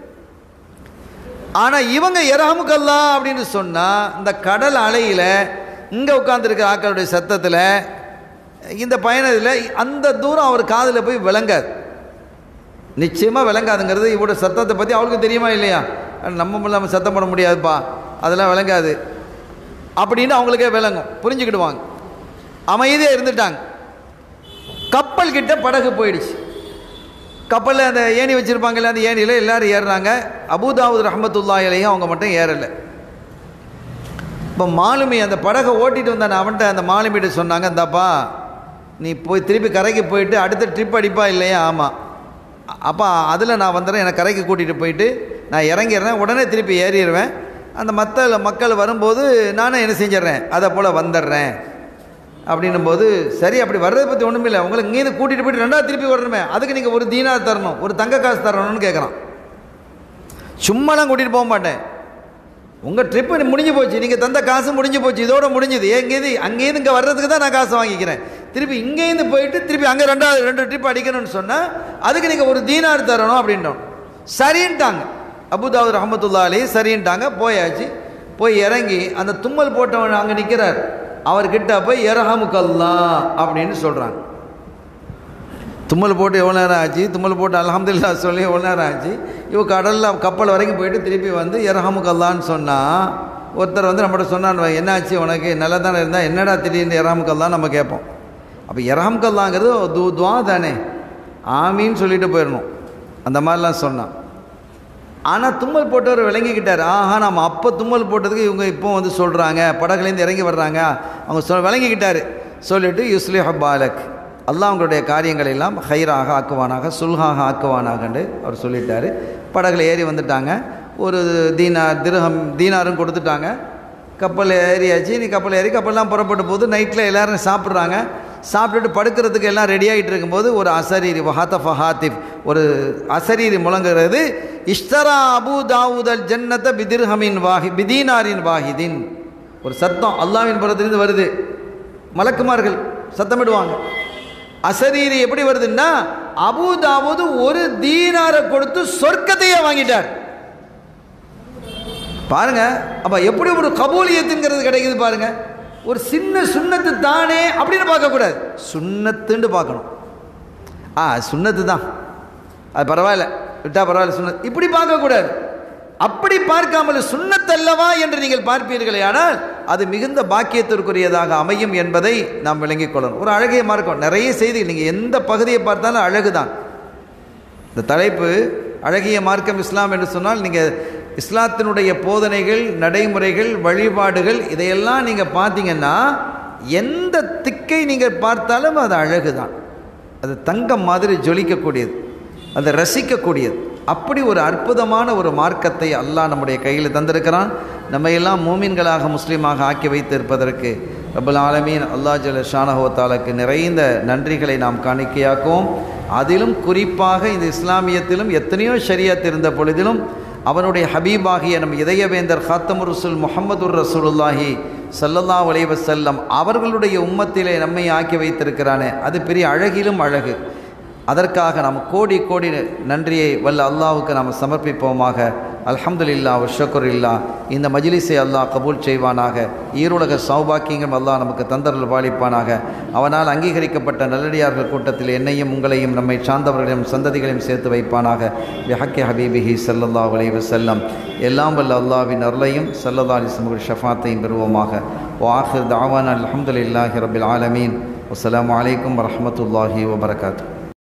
ஆனால் இவங்க யர்ஹமுக்கல்லாஹ் அப்படின்னு சொன்னால் இந்த கடல் அலையில் இங்கே உட்காந்துருக்கிற ஆக்களுடைய சத்தத்தில் இந்த பயணத்தில் அந்த தூரம் அவர் காதில் போய் விளங்காது. நிச்சயமாக விளங்காதுங்கிறது. இவரோட சத்தத்தை பற்றி அவளுக்கு தெரியுமா இல்லையா? நம்ம இல்லாமல் சத்தம் போட முடியாதுப்பா, அதெல்லாம் விளங்காது அப்படின்னு அவங்களுக்கே விளங்கும், புரிஞ்சுக்கிடுவாங்க. அமைதியாக இருந்துட்டாங்க. கப்பல் கிட்ட படகு போயிடுச்சு. கப்பலில் அந்த ஏணி வச்சுருப்பாங்கல்ல, அந்த ஏணியில் எல்லோரும் ஏறுறாங்க. அபூ தாவூத் ரஹ்மத்துல்லாஹி அலைஹி அவங்க மட்டும் ஏறலை. இப்போ மாலுமி அந்த படகை ஓட்டிகிட்டு வந்தானே அவன்கிட்ட அந்த மாலுமிகிட்ட சொன்னாங்க, இந்தாப்பா நீ போய் திருப்பி கரைக்கு போயிட்டு அடுத்த ட்ரிப் அடிப்பா இல்லையா? ஆமாம். அப்போ அதில் நான் வந்துடுறேன், என்னை கரைக்கு கூட்டிகிட்டு போயிட்டு நான் இறங்கிடுறேன், உடனே திருப்பி ஏறிடுவேன். அந்த மற்ற மக்கள் வரும்போது நானே என்ன செஞ்சிட்றேன், அதை போல் வந்துடுறேன் அப்படின்னும் போது, சரி அப்படி வர்றதை பற்றி ஒன்றும் இல்லை, உங்களுக்கு இங்கேருந்து கூட்டிகிட்டு போயிட்டு ரெண்டாவது திருப்பி வரணுமே, அதுக்கு நீங்கள் ஒரு தீனார் தரணும், ஒரு தங்க காசு தரணும்னு கேட்குறான். சும்மாலாம் கூட்டிகிட்டு போக மாட்டேன், உங்கள் ட்ரிப்பு முடிஞ்சு போச்சு, நீங்கள் தந்த காசு முடிஞ்சு போச்சு, இதோட முடிஞ்சுது. எங்கேருந்து அங்கேருந்து இங்கே வர்றதுக்கு தான் நான் காசு வாங்கிக்கிறேன். திருப்பி இங்கேருந்து போயிட்டு திருப்பி அங்கே ரெண்டாவது ரெண்டு ட்ரிப் அடிக்கணும்னு சொன்னால் அதுக்கு நீங்கள் ஒரு தீனார் தரணும் அப்படின்றோம். சரின்ட்டாங்க. அபூ தாவூத் ரஹ்மத்துல்லாஹி அலைஹி சரின்ட்டாங்க. போயாச்சு. போய் இறங்கி அந்த தும்மல் போட்டவன் அங்கே நிற்கிறார். அவர்கிட்ட போய் யர்ஹமுக்கல்லாஹ் அப்படின்னு சொல்கிறாங்க. தும்மல் போட்டு எவ்வளோ நேரம் ஆச்சு, தும்மல் போட்டு அல்ஹம்துலில்லாஹ் சொல்லி எவ்வளோ நேரம் ஆச்சு. இவ கடலில் கப்பல் வரைக்கும் போயிட்டு திருப்பி வந்து யர்ஹமுக்கல்லாஹ்னு சொன்னால், ஒருத்தர் வந்து நம்மகிட்ட சொன்னான்னு, என்னாச்சு உனக்கு, நல்லா தானே இருந்தால் என்னடா திடீர்னு யர்ஹமுக்கல்லாஹ் நம்ம கேட்போம். அப்போ யர்ஹமுக்கல்லாஹ்ங்கிறது து துவா தானே, ஆமீன்னு சொல்லிட்டு போயிடணும். அந்த மாதிரிலாம் சொன்னான். ஆனால் தும்மல் போட்டவர் விளங்கிக்கிட்டார். ஆஹா, நம்ம அப்போ தும்மல் போட்டதுக்கு இவங்க இப்போ வந்து சொல்கிறாங்க, படகுலேருந்து இறங்கி வர்றாங்க, அவங்க சொல் விளங்கிக்கிட்டார். சொல்லிவிட்டு யுஸ்லிஹ் பாலக், அல்லாஹ் அவங்களுடைய காரியங்களை எல்லாம் ஹைராக ஆக்குவானாக, சுல்ஹாக ஆக்குவானாகன்னு அவர் சொல்லிட்டார். படகுல ஏறி வந்துட்டாங்க. ஒரு தீனார் திர்ஹம் தீனாரும் கொடுத்துட்டாங்க. கப்பல் ஏறியாச்சு. நீ கப்பல் ஏறி கப்பல்லாம் புறப்பட்ட போது நைட்டில் எல்லோரும் சாப்பிட்றாங்க. சாப்பிட்டுட்டு படுக்கிறதுக்கு எல்லாம் ரெடி ஆகிட்டு இருக்கும்போது ஒரு அசரீரி ஹாத்தஃப ஹாத்திஃப் ஒரு அசரீரி முழங்குறது. இஷ்தரா அபூ தாவூத் அல் ஜன்னத பிதிர்ஹமின் வாஹி பிதீனாரின் வாஹிதின், ஒரு சத்தம் அல்லாஹ்வின் புறத்திலிருந்து வருது. மலக்குமார்கள் சத்தமிடுவாங்க. அசரீரி எப்படி வருதுன்னா, அபூ தாவூத் ஒரு தீனாரை கொடுத்து சொர்க்கத்தையே வாங்கிட்டார். பாருங்க, அப்ப எப்படி ஒரு கபூலியத்துங்கிறது கிடைக்குது பாருங்க. ஒரு சின்ன சுன்னத்து தானே அப்படின்னு பார்க்கக்கூடாது, சுன்னத்துன்னு பார்க்கணும். ஆ சுன்னத்து தான், அது பரவாயில்ல, விட்டா பரவாயில்ல, சுன்னத் இப்படி பார்க்கக்கூடாது. அப்படி பார்க்காமல் சுன்னத் அல்லவா என்று நீங்கள் பார்ப்பீர்களே, ஆனால் அது மிகுந்த பாக்கியத்திற்குரியதாக அமையும் என்பதை நாம் விளங்கிக் கொள்ளணும். ஒரு அழகிய மார்க்கம், நிறைய செய்தி, நீங்கள் எந்த பகுதியை பார்த்தாலும் அழகு தான். இந்த தலைப்பு அழகிய மார்க்கம் இஸ்லாம் என்று சொன்னால், நீங்கள் இஸ்லாத்தினுடைய போதனைகள், நடைமுறைகள், வழிபாடுகள் இதையெல்லாம் நீங்கள் பார்த்தீங்கன்னா எந்த திக்கை நீங்கள் பார்த்தாலும் அது அழகு தான். அது தங்கம் மாதிரி ஜொலிக்கக்கூடியது. அதை ரசிக்கக்கூடியது. அப்படி ஒரு அற்புதமான ஒரு மார்க்கத்தை அல்லாஹ் நம்முடைய கையில் தந்திருக்கிறான். நம்ம எல்லாம் மூமின்களாக முஸ்லீமாக ஆக்கி வைத்து இருப்பதற்கு ரப்பல் ஆலமீன் அல்லாஹ் ஜல்ல ஷானஹு வ தஆலாக்கு நிறைந்த நன்றிகளை நாம் காணிக்கையாக்குவோம். அதிலும் குறிப்பாக இந்த இஸ்லாமியத்திலும் எத்தனையோ ஷரியத் இருந்த பொழுதிலும் அவனுடைய ஹபீபாகிய நம் இதயவேந்தர் காத்தமுர் ரசூல் முஹம்மதுர் ரசூலுல்லாஹி ஸல்லல்லாஹு அலைஹி வஸல்லம் அவர்களுடைய உம்மத்திலே நம்மை ஆக்கி வைத்திருக்கிறானே, அது பெரிய அழகிலும் அழகு. அதற்காக நாம் கோடி கோடி நன்றியை வல்ல அல்லாஹ்வுக்கு நாம் சமர்ப்பிப்போமாக. அல்ஹம்துலில்லாஹ் வ ஷுக்ருலில்லாஹ். இந்த மஜ்லிஸை அல்லாஹ் கபூல் செய்வானாக. ஈருலக சௌபாக்கியங்கள் அல்லாஹ் நமக்கு தந்தரல் பாலிப்பானாக. அவனால் அங்கீகரிக்கப்பட்ட நல்லடியார்கள் கூட்டத்தில் என்னையும் உங்களையும் நம்மை சார்ந்தவர்களையும் சந்ததிகளையும் சேர்த்து வைப்பானாக. பிஹக்கி ஹபீபிஹி ஸல்லல்லாஹு அலைஹி வஸல்லம். எல்லாம் வல்ல அல்லாஹ்வின் அருளையும் ஸல்லல்லாஹு அலைஹி வஸல்லம் ஷஃபாத்தையும் பெறுவோமாக. வ ஆகிர் தஅவானா அல்ஹம்துலில்லாஹி ரப்பில் ஆலமீன். வஸ்ஸலாமு அலைக்கும் வரஹ்மத்துல்லாஹி வபரகாத்துஹு.